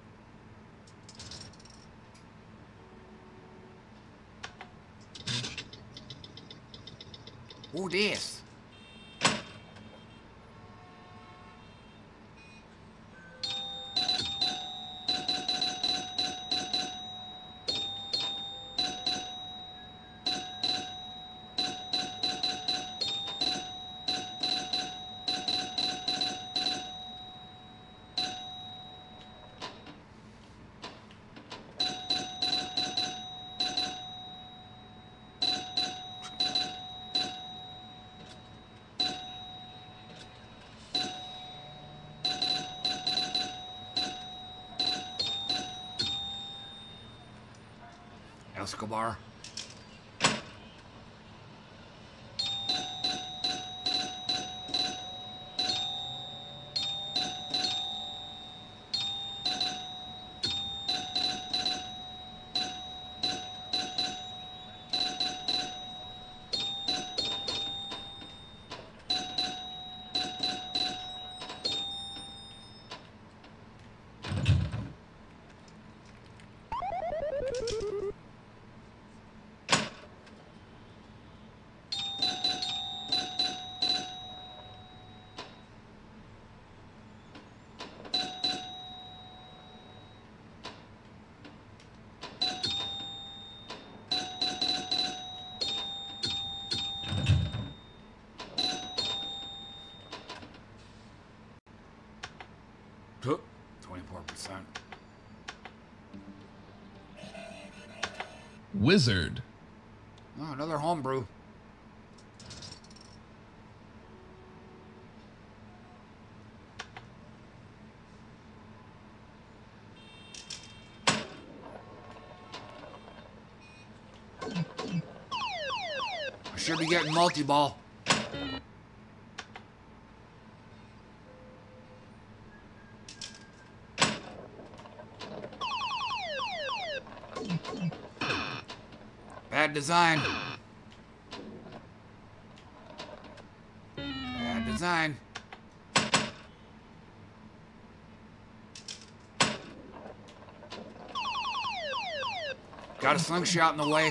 Who this? Escobar. twenty-four percent. Wizard. Oh, another homebrew. I should be getting multi-ball. Bad design. Bad design. Got a slingshot in the way.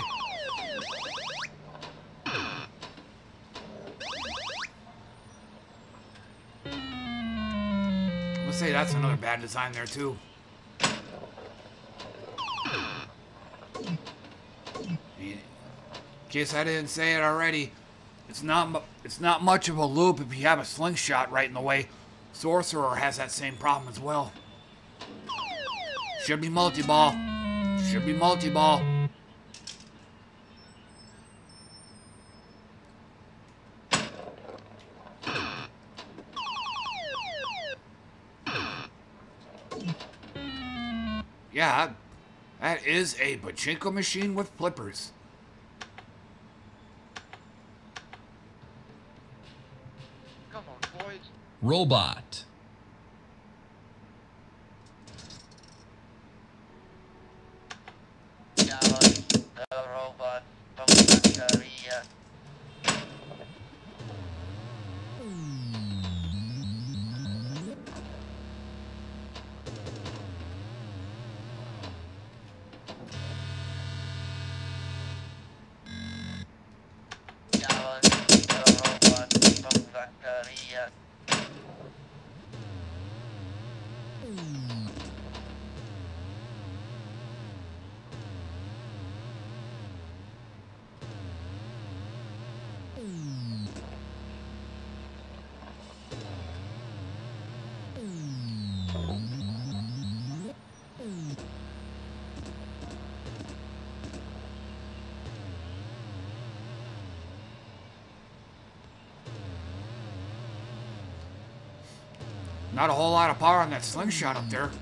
Let's say that's another bad design there too. In case I didn't say it already, it's not it's not much of a loop if you have a slingshot right in the way. Sorcerer has that same problem as well. Should be multi-ball. Should be multi-ball. Yeah, that is a pachinko machine with flippers. Robot. The robot from Zaccaria. The robot from Zaccaria. Not a whole lot of power on that slingshot up there.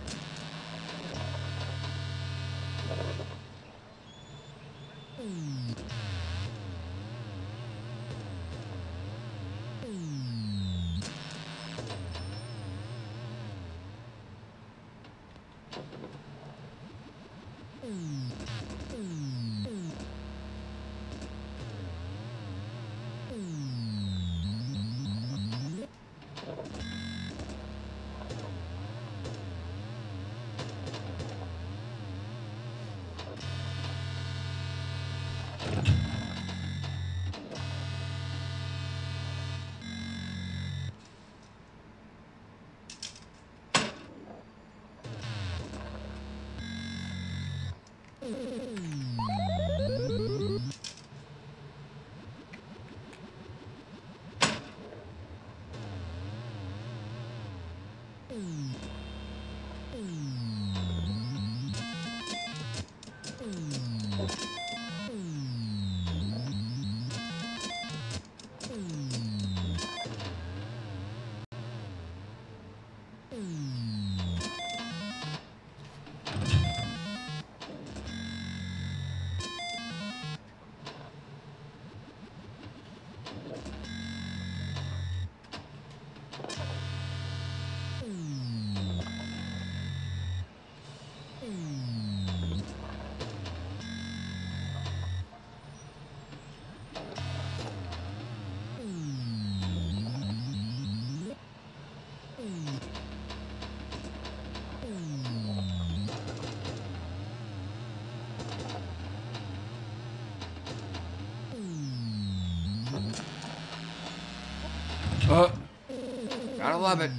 Uh, gotta love it.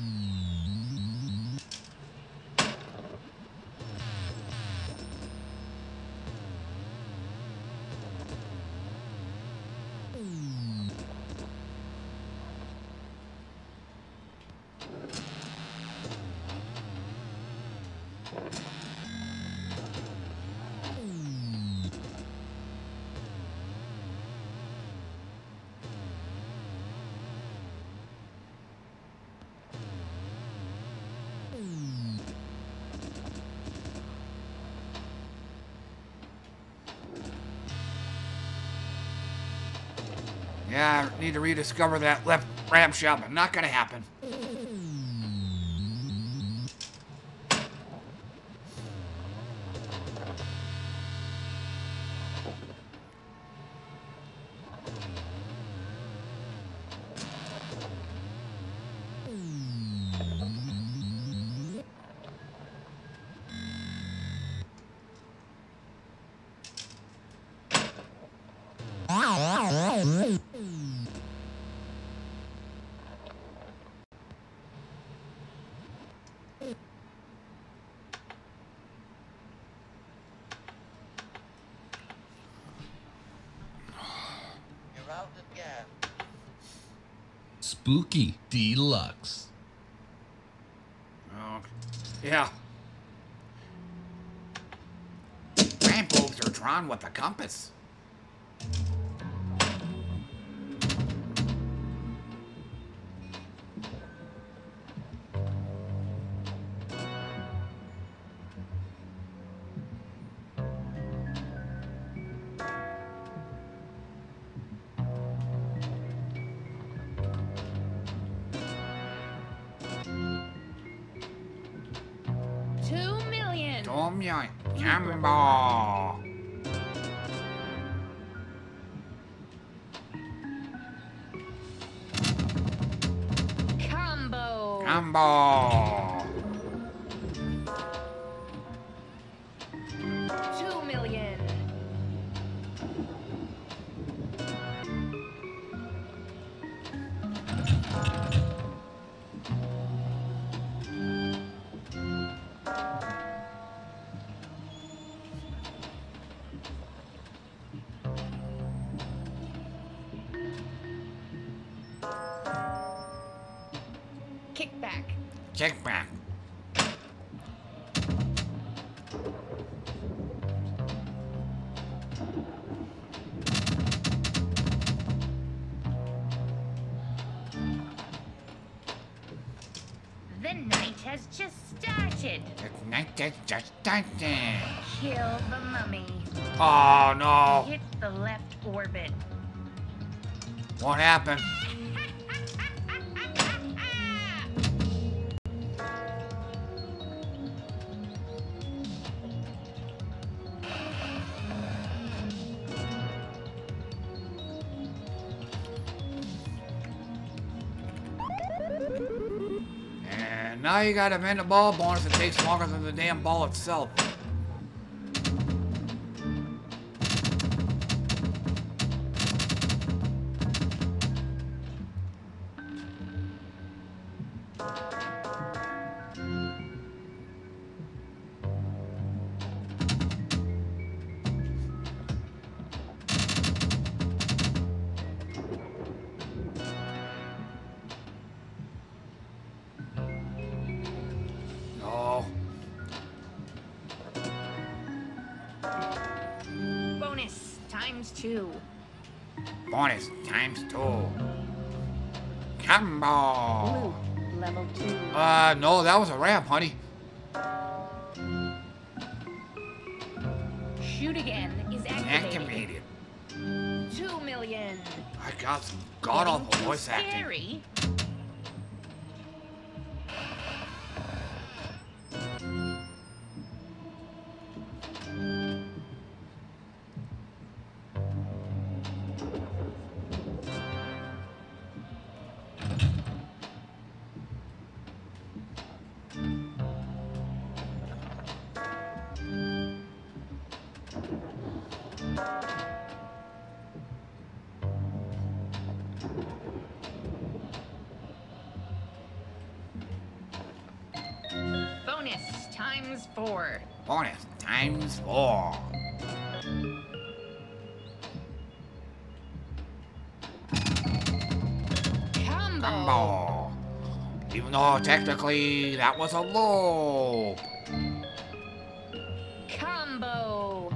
Yeah, I need to rediscover that left ramp shot, but not gonna happen. Spooky Deluxe. Oh, yeah. Ramp bolts are drawn with a compass. Two million. Tom Young. Pinball. Combo. Pinball. Two million. Kickback. Check back. The night has just started. The night has just started. Kill the mummy. Oh no. Hit the left orbit. What happened? And now you gotta vent a ball bonus that takes longer than the damn ball itself. No. Bonus times two. Bonus times two. Combo. Blue, level two. Uh, no, that was a ramp, honey. Shoot again is activated. Activated. Two million. I got some god-awful Getting too voice acting. scary. Bonus times four. Bonus times four. Combo. Combo. Even though technically that was a low. Combo.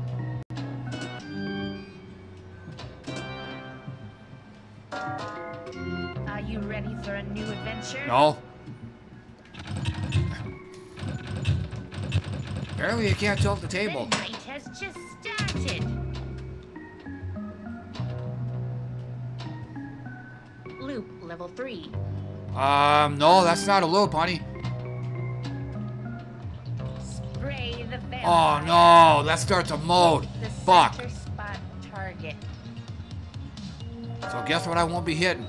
Are you ready for a new adventure? No. Apparently you can't tilt the table. The night has just started. Loop level three. Um, no, that's not a loop, honey. Spray the vampire. Oh no, that starts a mode. The Fuck. center spot target. So guess what I won't be hitting?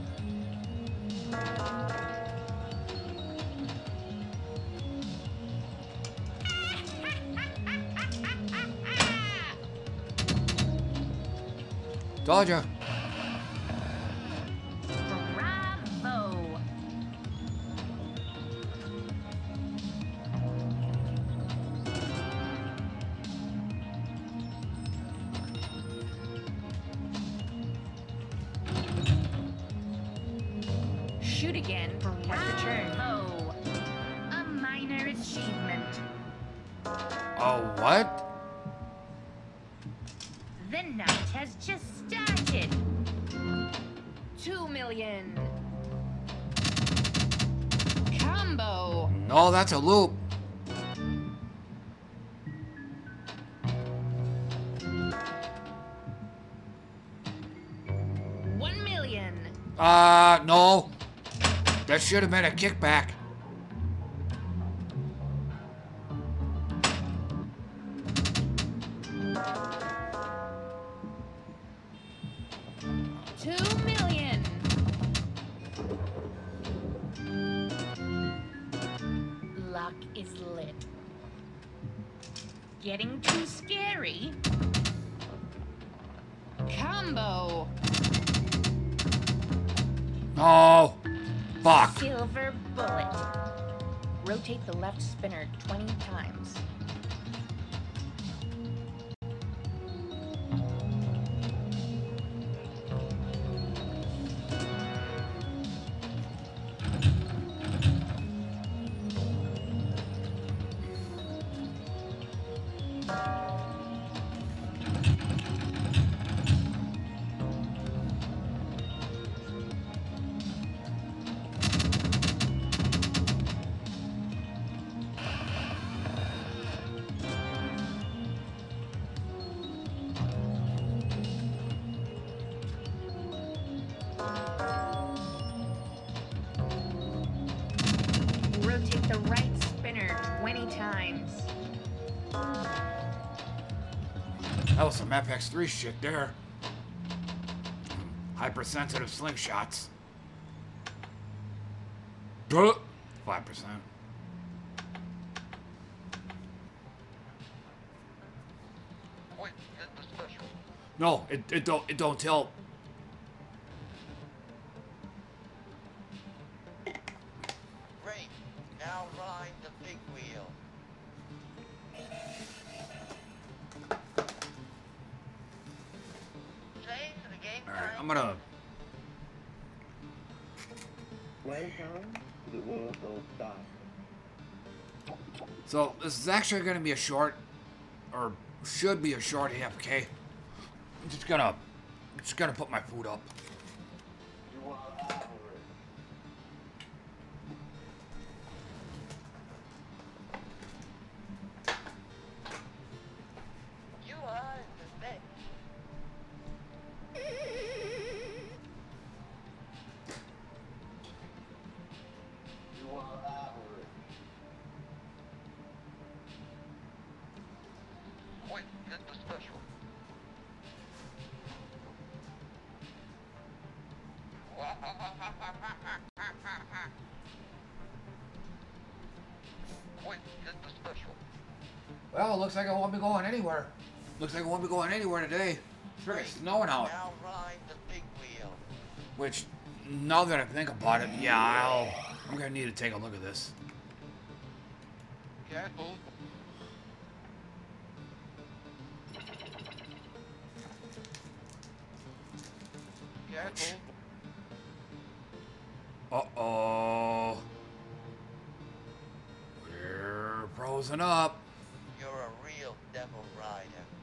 Told ya. Bravo. Shoot again for one return. Oh, a minor achievement. Oh, what? The night has just started. Two million. Combo. No, that's a loop. One million. Uh, no. That should have been a kickback. Two million. Luck is lit. Getting too scary. Combo. No. Fuck. Silver bullet. Rotate the left spinner twenty times. Rotate the right spinner twenty times. That was some F X three shit there. Hypersensitive slingshots. Five percent. Wait, get the special. No, it it don't it don't tilt. Great. Now ride the big wheel. Save for the game. All right, I'm gonna. Welcome to the world of stars. So this is actually gonna be a short, or should be a short A F K. I'm just gonna, I'm just gonna put my food up. You are ours. You are the best. You are ours. Wait, get the special. Wait, get the special. Well, it looks like I won't be going anywhere. Looks like I won't be going anywhere today. It's freaking snowing out. Now ride the big wheel. Which, now that I think about it, yeah, I'll, I'm gonna need to take a look at this. Careful. Careful. Uh-oh. We're frozen up. You're a real devil rider.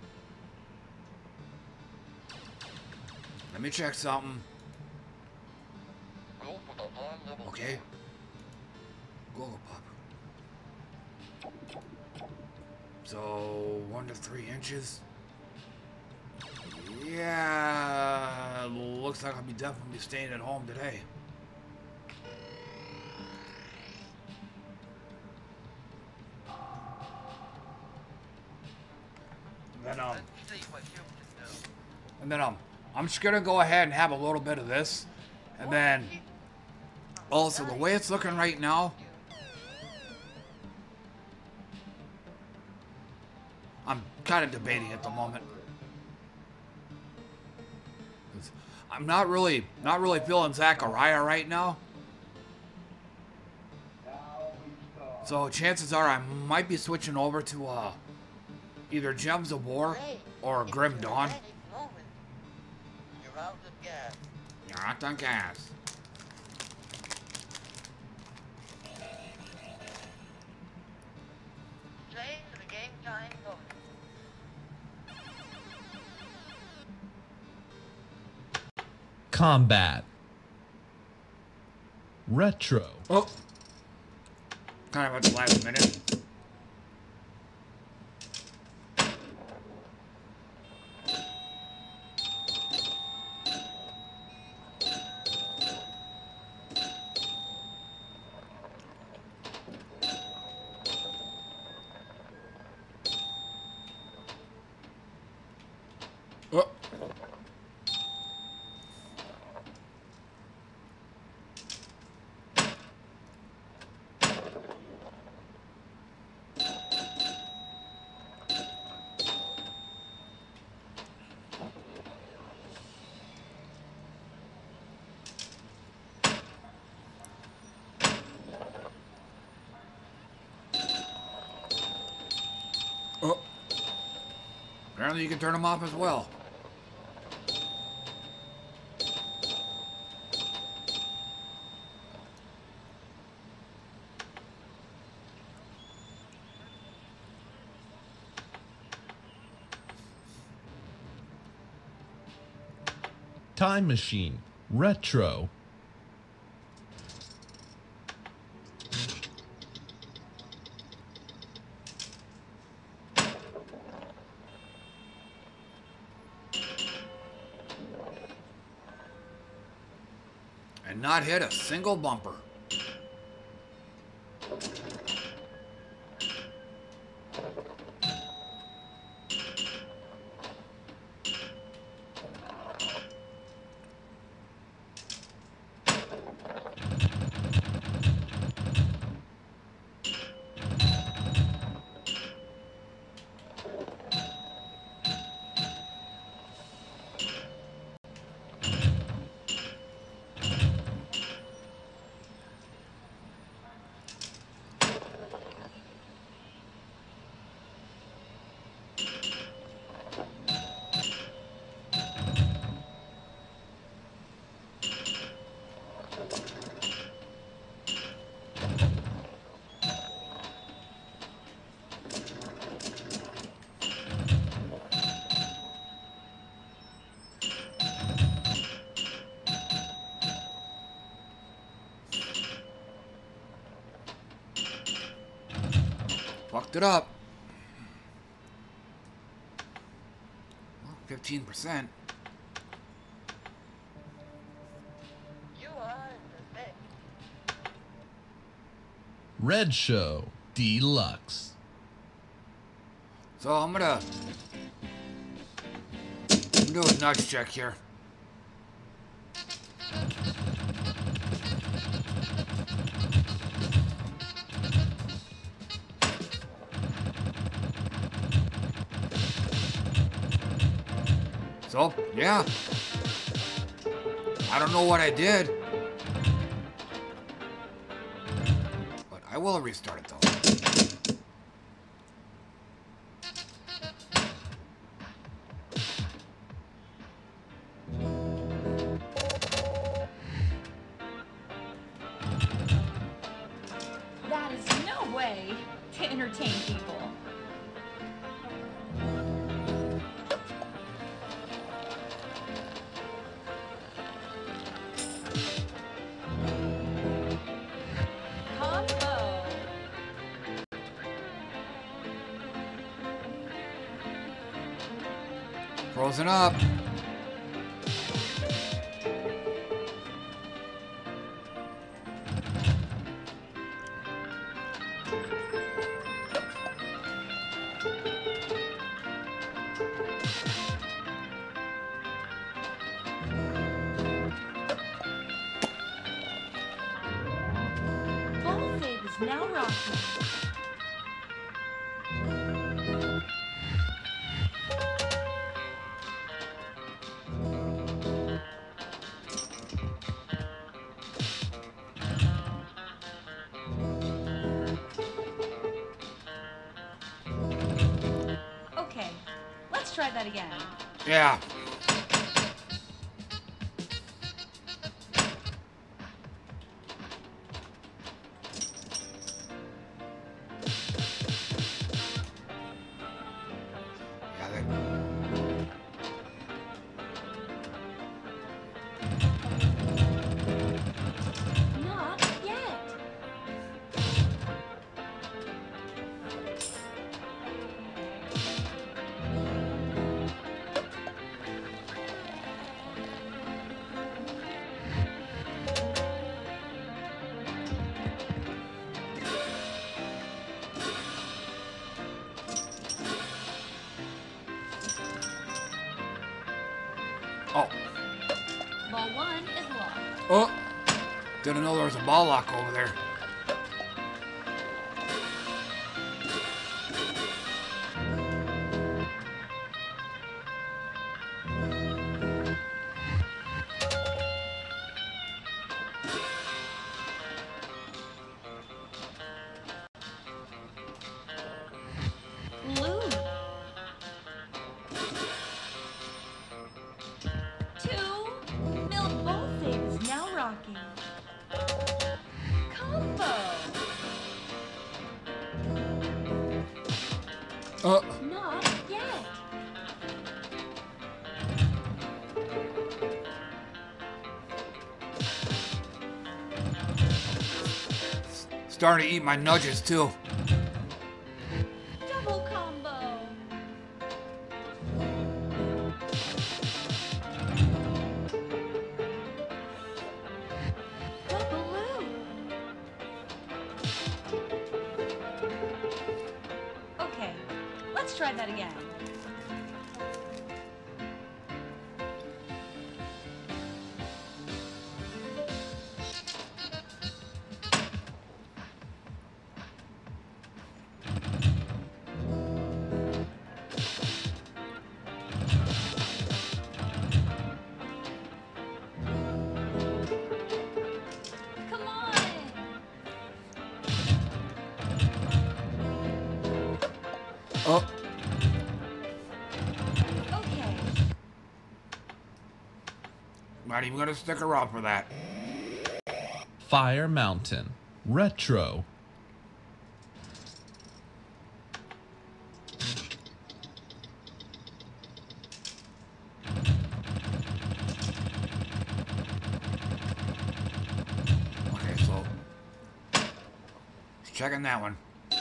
Let me check something. Go for the high level. Okay. Go, Pop. So, one to three inches. Yeah, looks like I'll be definitely staying at home today. And then, um, and then, um, I'm just gonna go ahead and have a little bit of this, and then, also the way it's looking right now, I'm kind of debating at the moment. I'm not really, not really feeling Zaccaria right now. So chances are I might be switching over to uh, either Gems of War or Grim Dawn. You're out of gas. You're out on gas. Train to the game time zone. Combat. Retro. Oh. Kind of at the last minute. Oh. Oh. Apparently you can turn them off as well. Time Machine. Retro. And not hit a single bumper. Fucked it up. fifteen percent. You are the best. Red Show Deluxe. So I'm gonna, I'm gonna do a nudge check here. So, yeah. I don't know what I did. But I will restart it though. way to entertain people. Combo. Frozen up. Ball save is now rocking. Okay, let's try that again. Yeah. Yeah, that- Not yet. Oh. Ball one is locked. Oh. Didn't know there was a ball lock over there. Blue. Two. Milled ball save is now rocking. Combo. Uh. Not yet. Starting to eat my nudges too. Double combo. Double loop. Okay, let's try that again. Come on. Oh. Okay. Not even gonna stick around for that. Fire Mountain. Retro. Okay, so checking that one.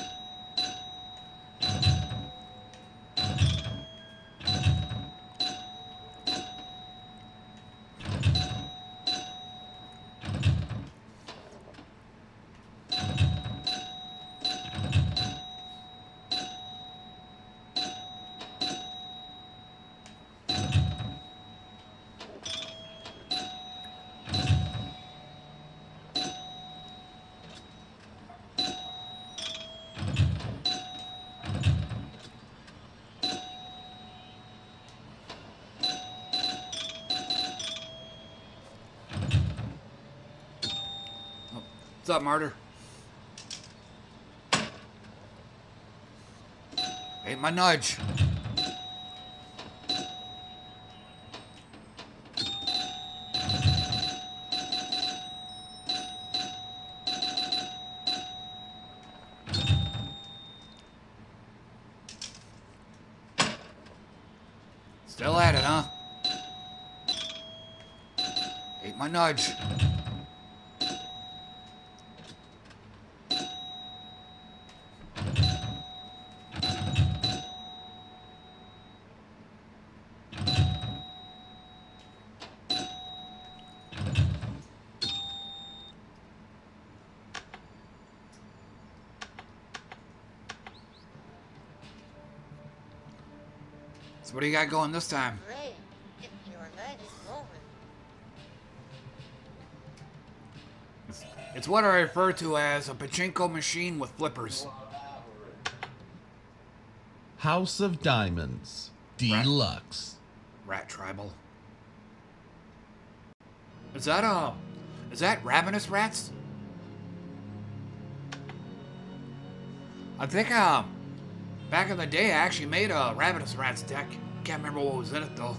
What's up, Martyr? Ate my nudge. Still at it, huh? Ate my nudge. So what do you got going this time? Great. It's your next moment. It's, it's what I refer to as a pachinko machine with flippers. House of Diamonds Deluxe. Rat, Rat Tribal. Is that uh is that Ravenous Rats? I think um back in the day I actually made a Ravenous Rats deck. Can't remember what was in it though.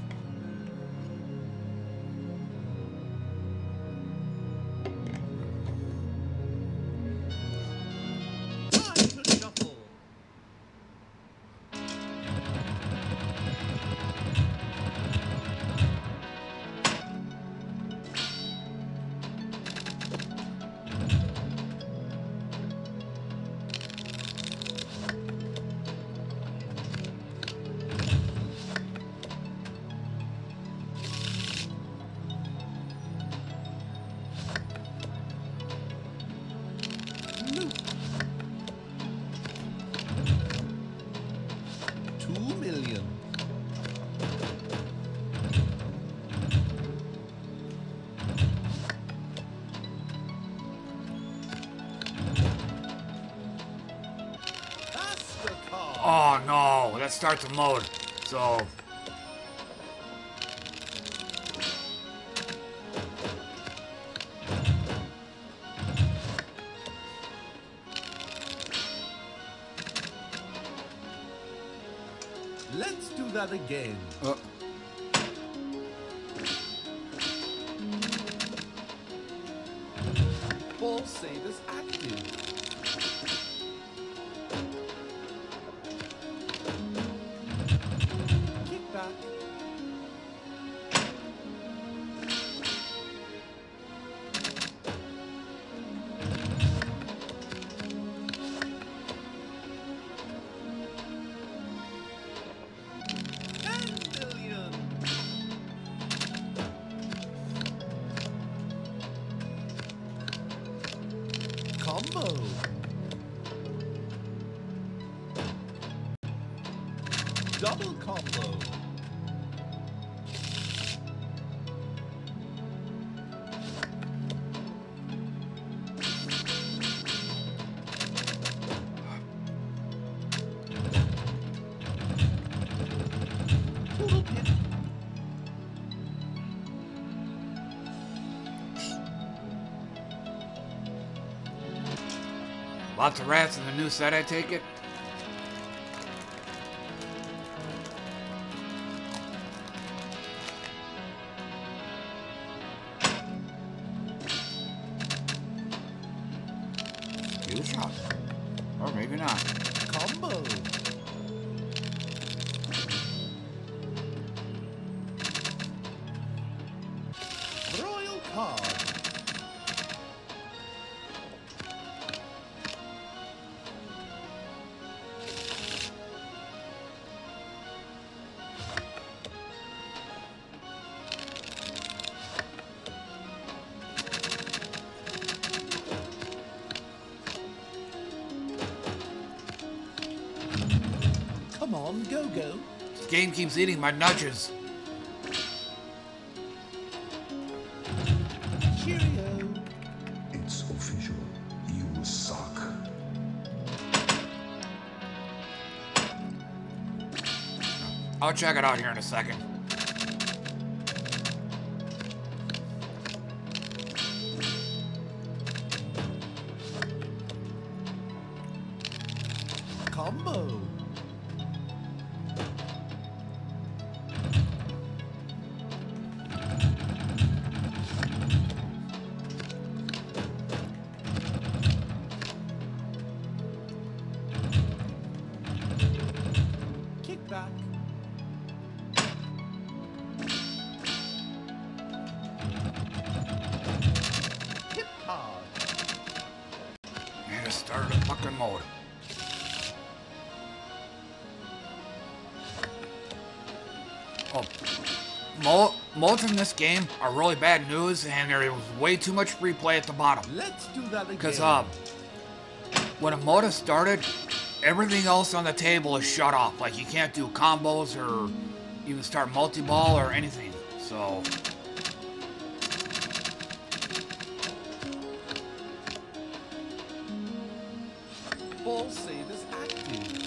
Oh no, that starts a mode. So Let's do that again. Uh. Ball save is active. Kick back. Combo. Double combo. Total pin. Lots of rats in the new set, I take it? Skill shot. Or maybe not. Combo. Royal card. Come on, go, go. This game keeps eating my nudges. Cheerio. It's official. You suck. I'll check it out here in a second. Combo. Kick back. card. And just started a fucking mode. Oh, mo modes in this game are really bad news, and there was way too much free play at the bottom. Let's do that again. Because um, when a mode is started, everything else on the table is shut off. Like you can't do combos or even start multi-ball or anything. So. Ball save is active.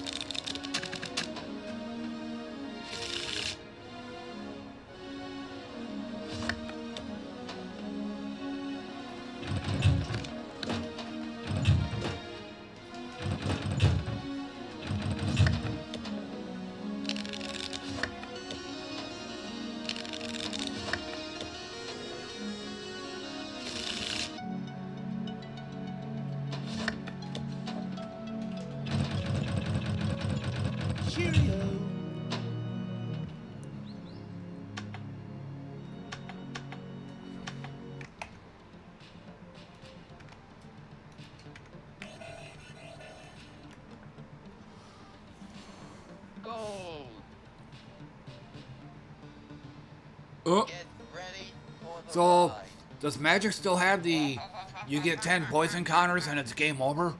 Uh, so, does Magic still have the, you get ten poison counters and it's game over?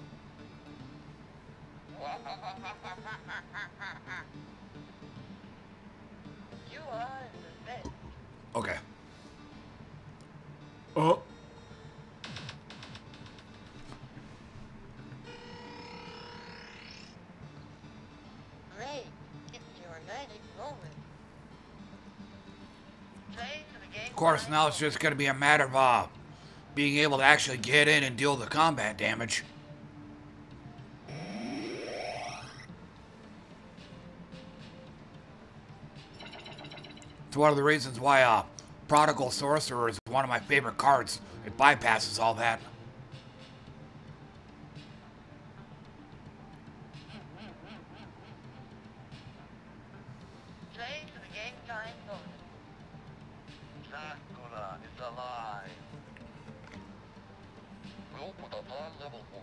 Okay. Oh. Great. It's your magic moment. Of course, now it's just going to be a matter of uh, being able to actually get in and deal the combat damage. It's one of the reasons why uh, Prodigal Sorcerer is one of my favorite cards. It bypasses all that. Change the game time bonus. Zaccaria is alive. We'll put up on level four.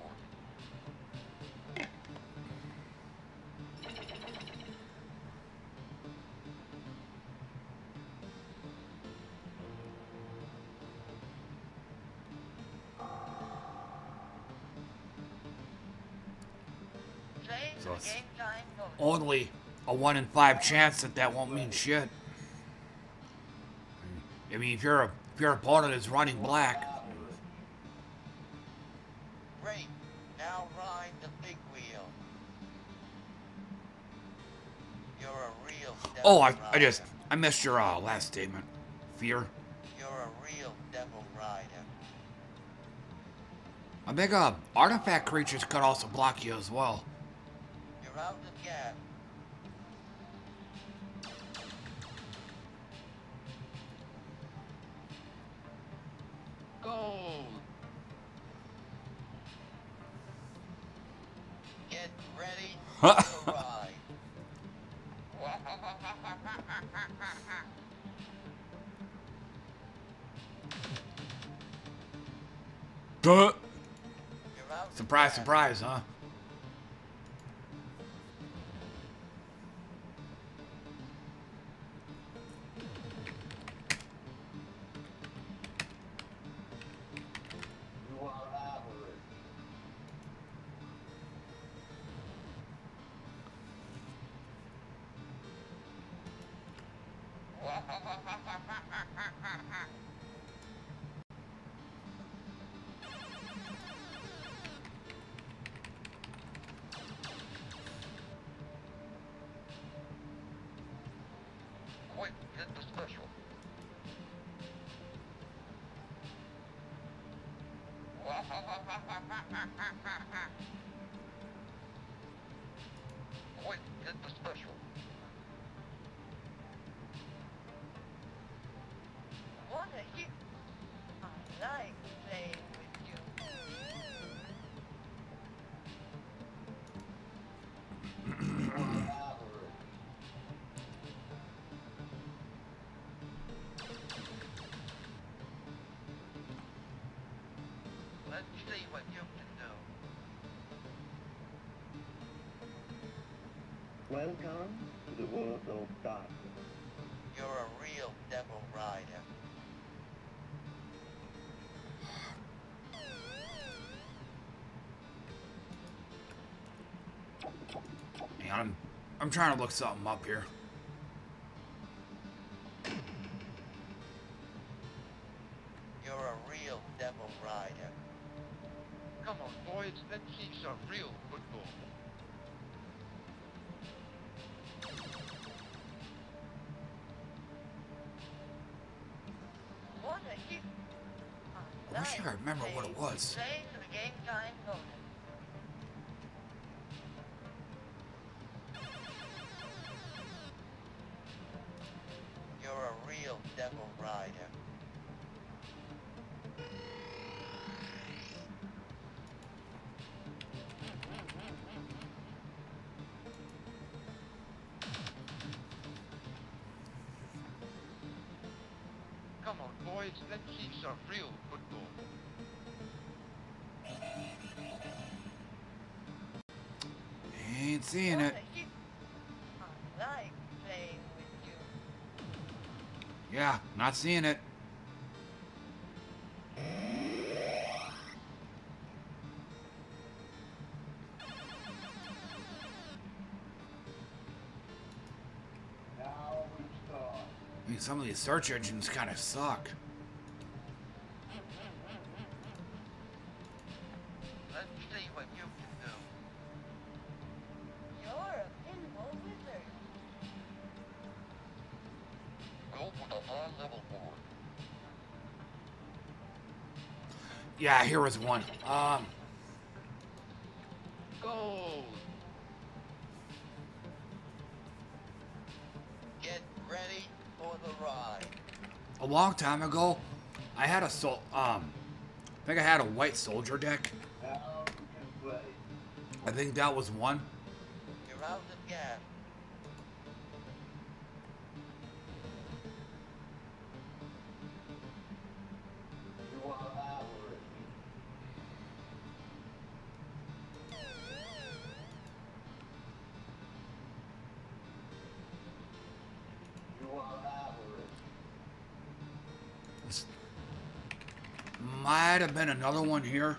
So it's only a one in five chance that that won't mean shit. I mean, if your if your opponent is running black. Great. Now ride the big wheel. You're a real devil Oh, I, I rider. just I missed your uh, last statement. Fear. You're a real devil rider. I think uh, artifact creatures could also block you as well. You're out of gas. Gold. Get ready to ride. Duh. Surprise, surprise, huh? Quick, get the special. Quick, get the special. What a hit! I like playing with you. Let's see what you can do. Welcome to the world of darkness. You're a real devil rider. Hang on, I'm, I'm trying to look something up here. You're a real devil rider. Come on, boys, let's see some real football. What a hit. I wish I could remember what it was. Save the game time bonus. You're a real devil rider. Come on, boys, let's see some real football. Ain't seeing it. I like playing with you. Yeah, not seeing it. I mean, some of these search engines kind of suck. Let's see what you can do. You're a pinball wizard. Go for the high level board. Yeah, here was one. Um, Go! Get ready for the ride. a long time ago, I had a sol. Um, I think I had a white soldier deck. I think that was one. You're out of gas. You are average. You are average. This might have been another one here.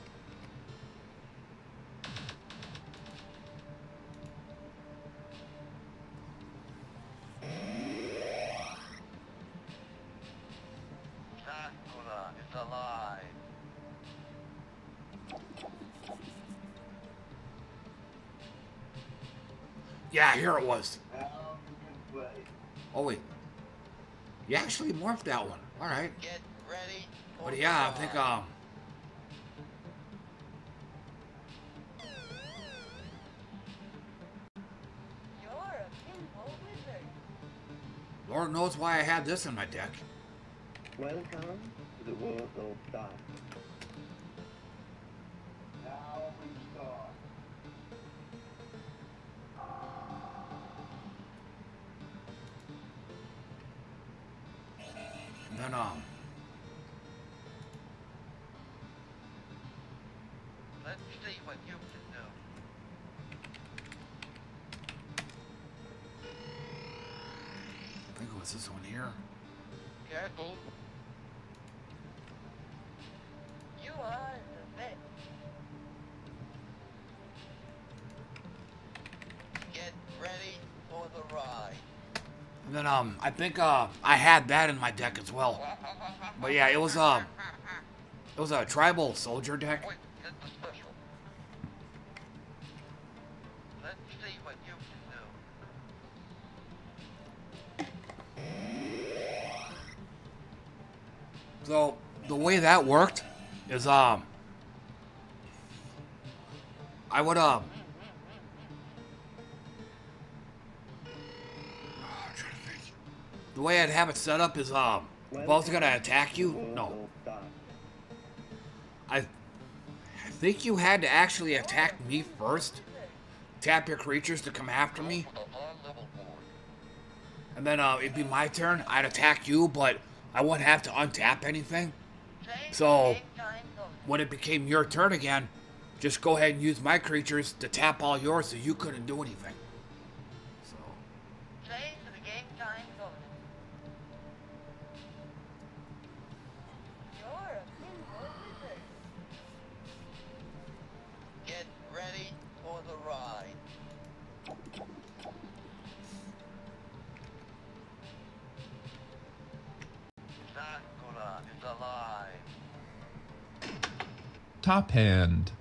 Zaccaria is alive. Yeah, here it was. Now you can play. Oh wait, you actually morphed that one. All right. Get ready for But the yeah, I ride. think um. You're a pinball wizard. Lord knows why I had this in my deck. Welcome to the world of darkness. Now we start. And then um. Let's see what you can do. I think it was this one here. Careful. You are the best. Get ready for the ride. And then um, I think uh, I had that in my deck as well. But yeah, it was um, it was a tribal soldier deck. Wait, get the special. Let's see what you can do. So the way that worked is um, I would um. The way I'd have it set up is um, both gonna attack you. No, I, I think you had to actually attack me first. Tap your creatures to come after me, and then uh, it'd be my turn. I'd attack you, but I wouldn't have to untap anything. So when it became your turn again, just go ahead and use my creatures to tap all yours so you couldn't do anything. So. Play for the game time zone. You're a pinball wizard. Get ready for the ride. Zaccaria is alive. Top hand.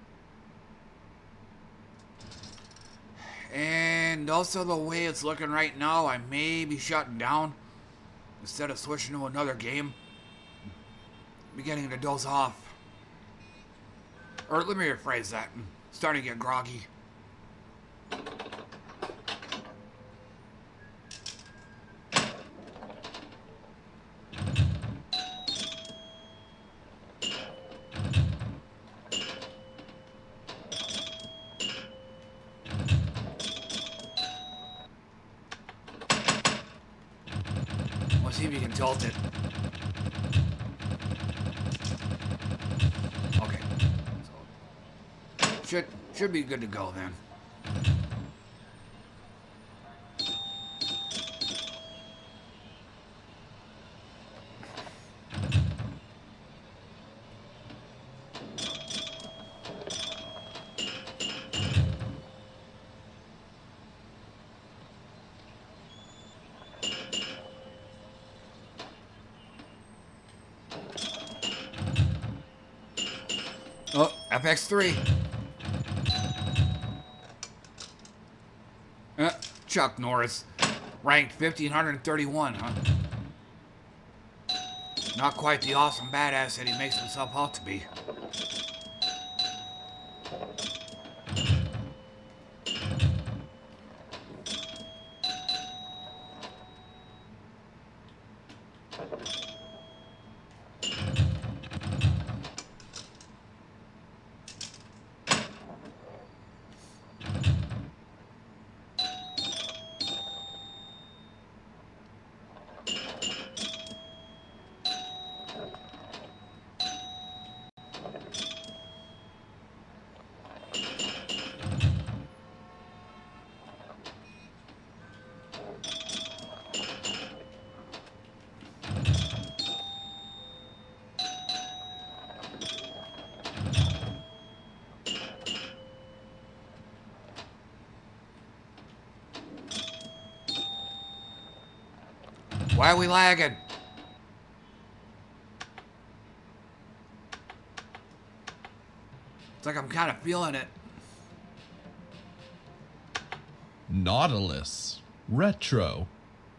And also the way it's looking right now, I may be shutting down instead of switching to another game. Beginning to doze off. Or let me rephrase that. I'm starting to get groggy. See if you can tilt it. Okay. So should should be good to go then. Oh, F X three. Uh, Chuck Norris. Ranked fifteen thirty-one, huh? Not quite the awesome badass that he makes himself out to be. Why are we lagging? It's like I'm kind of feeling it. Nautilus. Retro.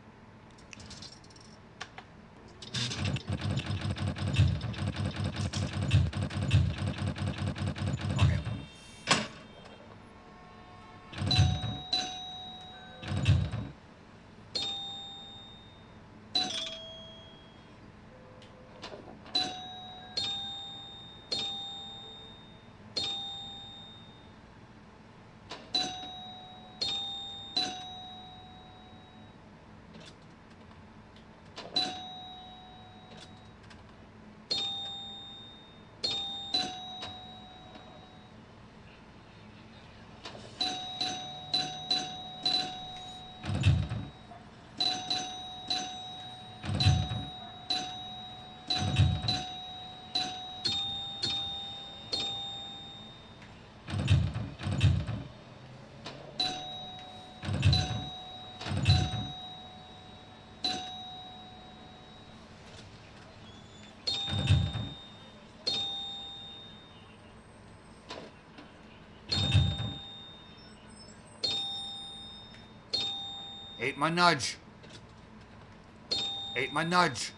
Ate my nudge. Ate my nudge.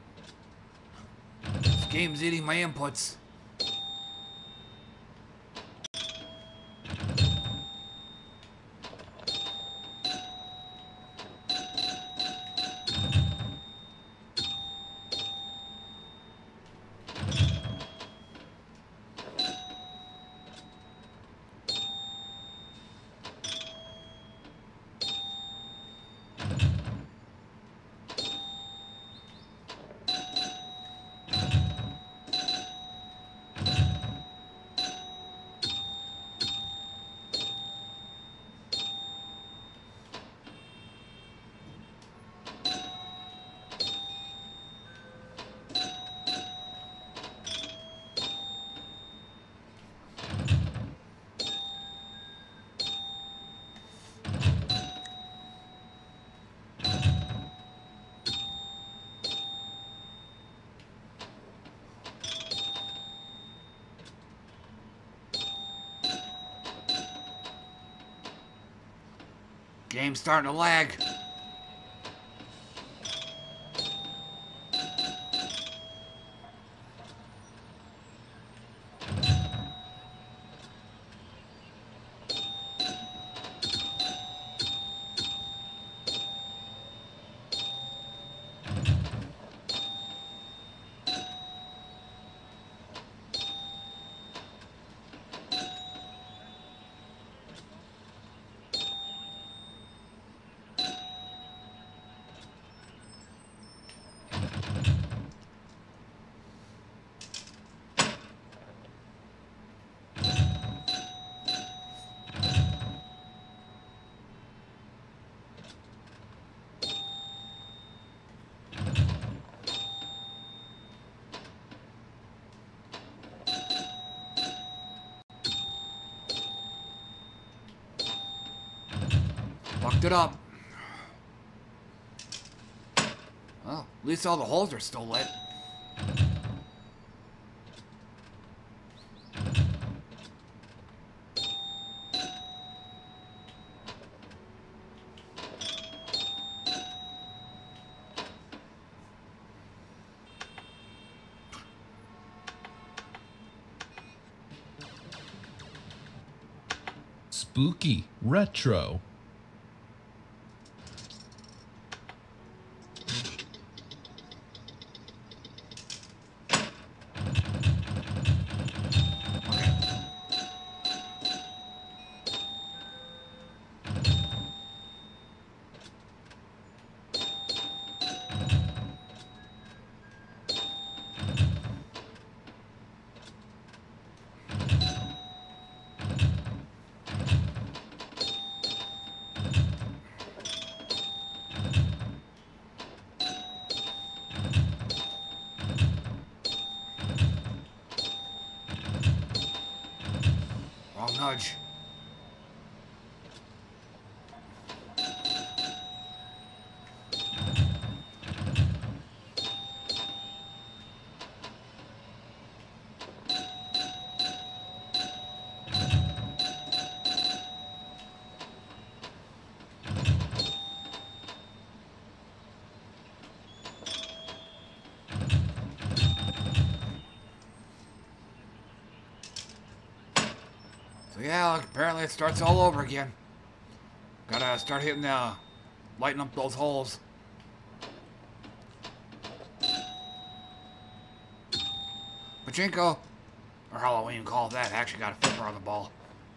This game's eating my inputs. Game's starting to lag. Fucked it up. Well, at least all the holes are still lit. Spooky retro. Wrong nudge. So yeah, apparently it starts all over again. Gotta start hitting the, lighting up those holes. Pachinko, or Halloween call that, actually got a flipper on the ball.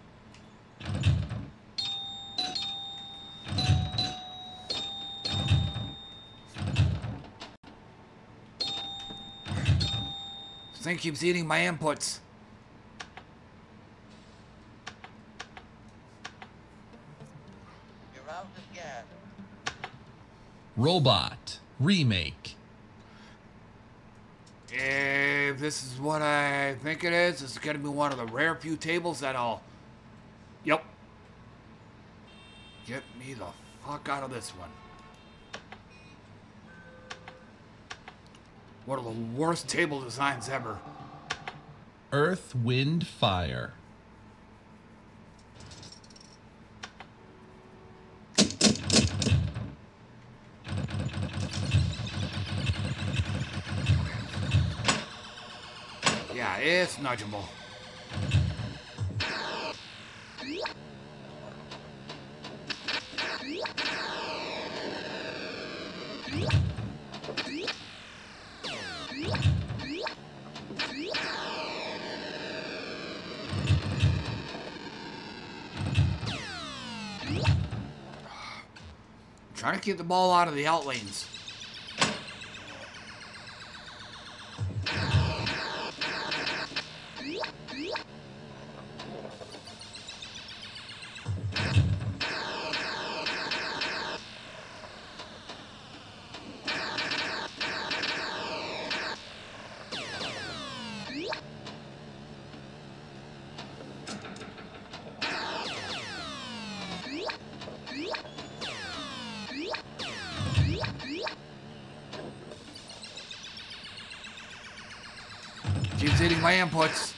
This thing keeps eating my inputs. Robot remake. If this is what I think it is, it's gonna be one of the rare few tables that I'll... Yep. Get me the fuck out of this one. One of the worst table designs ever. Earth, Wind, Fire. Yeah, it's nudgeable. Trying to keep the ball out of the out lanes. Keeps hitting my inputs.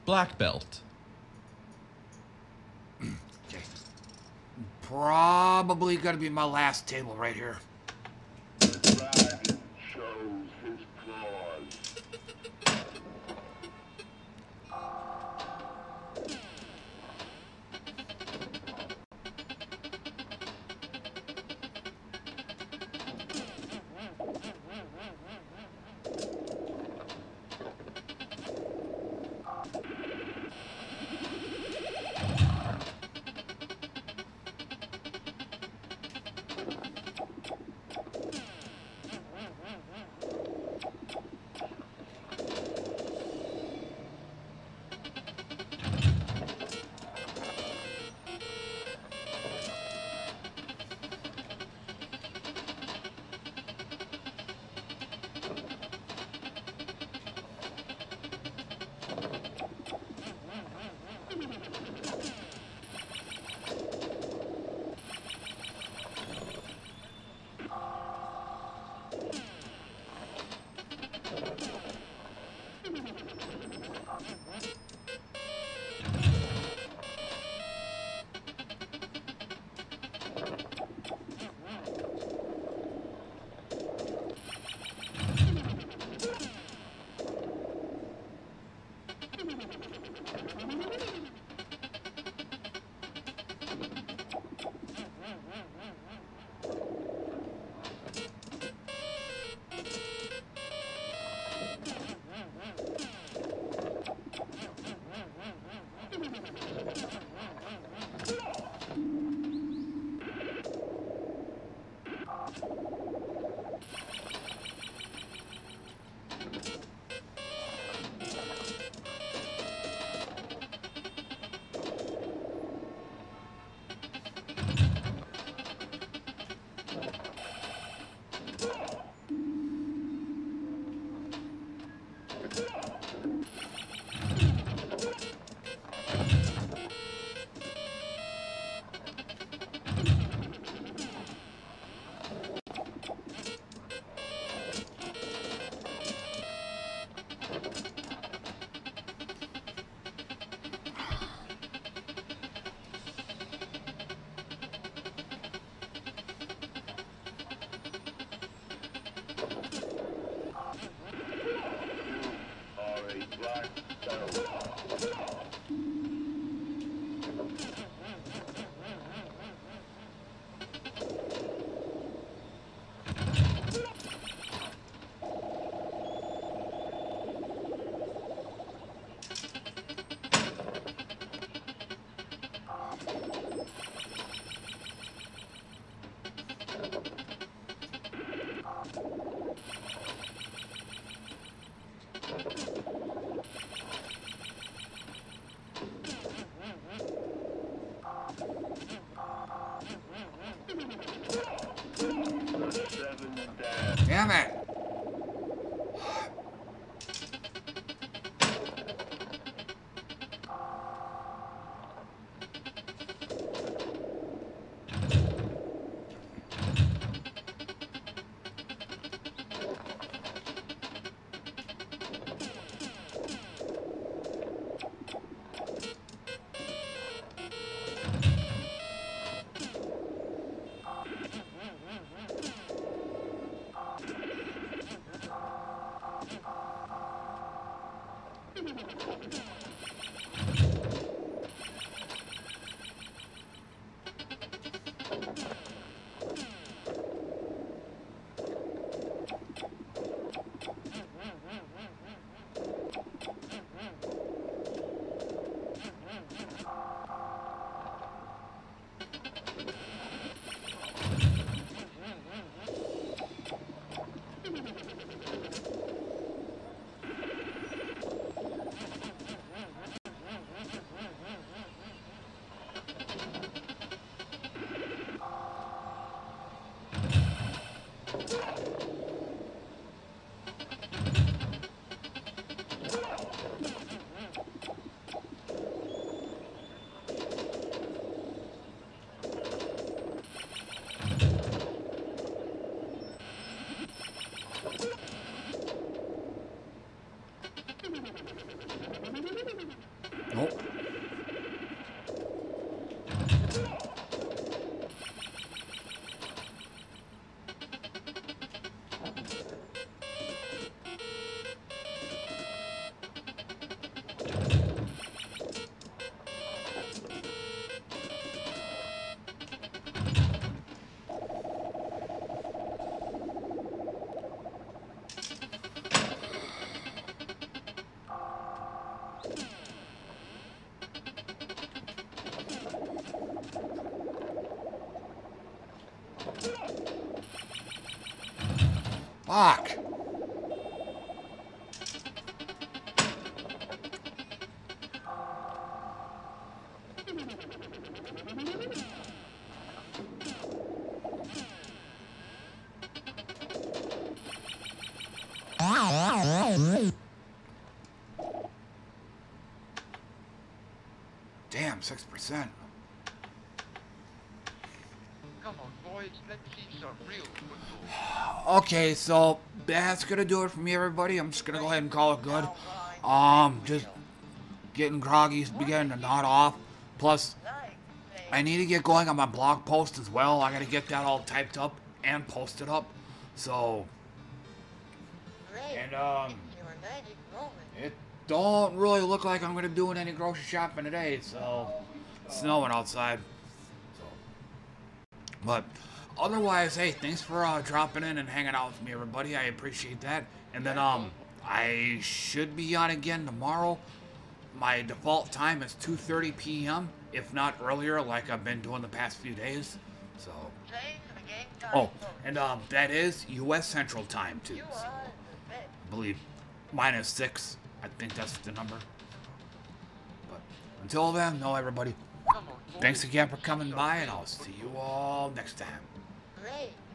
Black belt. Okay. Probably gonna be my last table right here. Dragon shows his claws. Damn it! Nope. Fuck. Damn, six percent. Come on, boys, let's see some real football. Okay, so that's gonna do it for me, everybody. I'm just gonna go ahead and call it good. Um, just getting groggy, beginning to nod off. Plus, I need to get going on my blog post as well. I gotta get that all typed up and posted up. So, and um, it don't really look like I'm gonna be doing any grocery shopping today. So, it's snowing outside. So, but otherwise, hey, thanks for uh, dropping in and hanging out with me, everybody. I appreciate that. And then um, I should be on again tomorrow. My default time is two thirty p m if not earlier, like I've been doing the past few days. So, oh, and um, that is U S Central Time too. So, I believe minus six. I think that's the number. But until then, no, everybody. Thanks again for coming by, and I'll see you all next time. Great.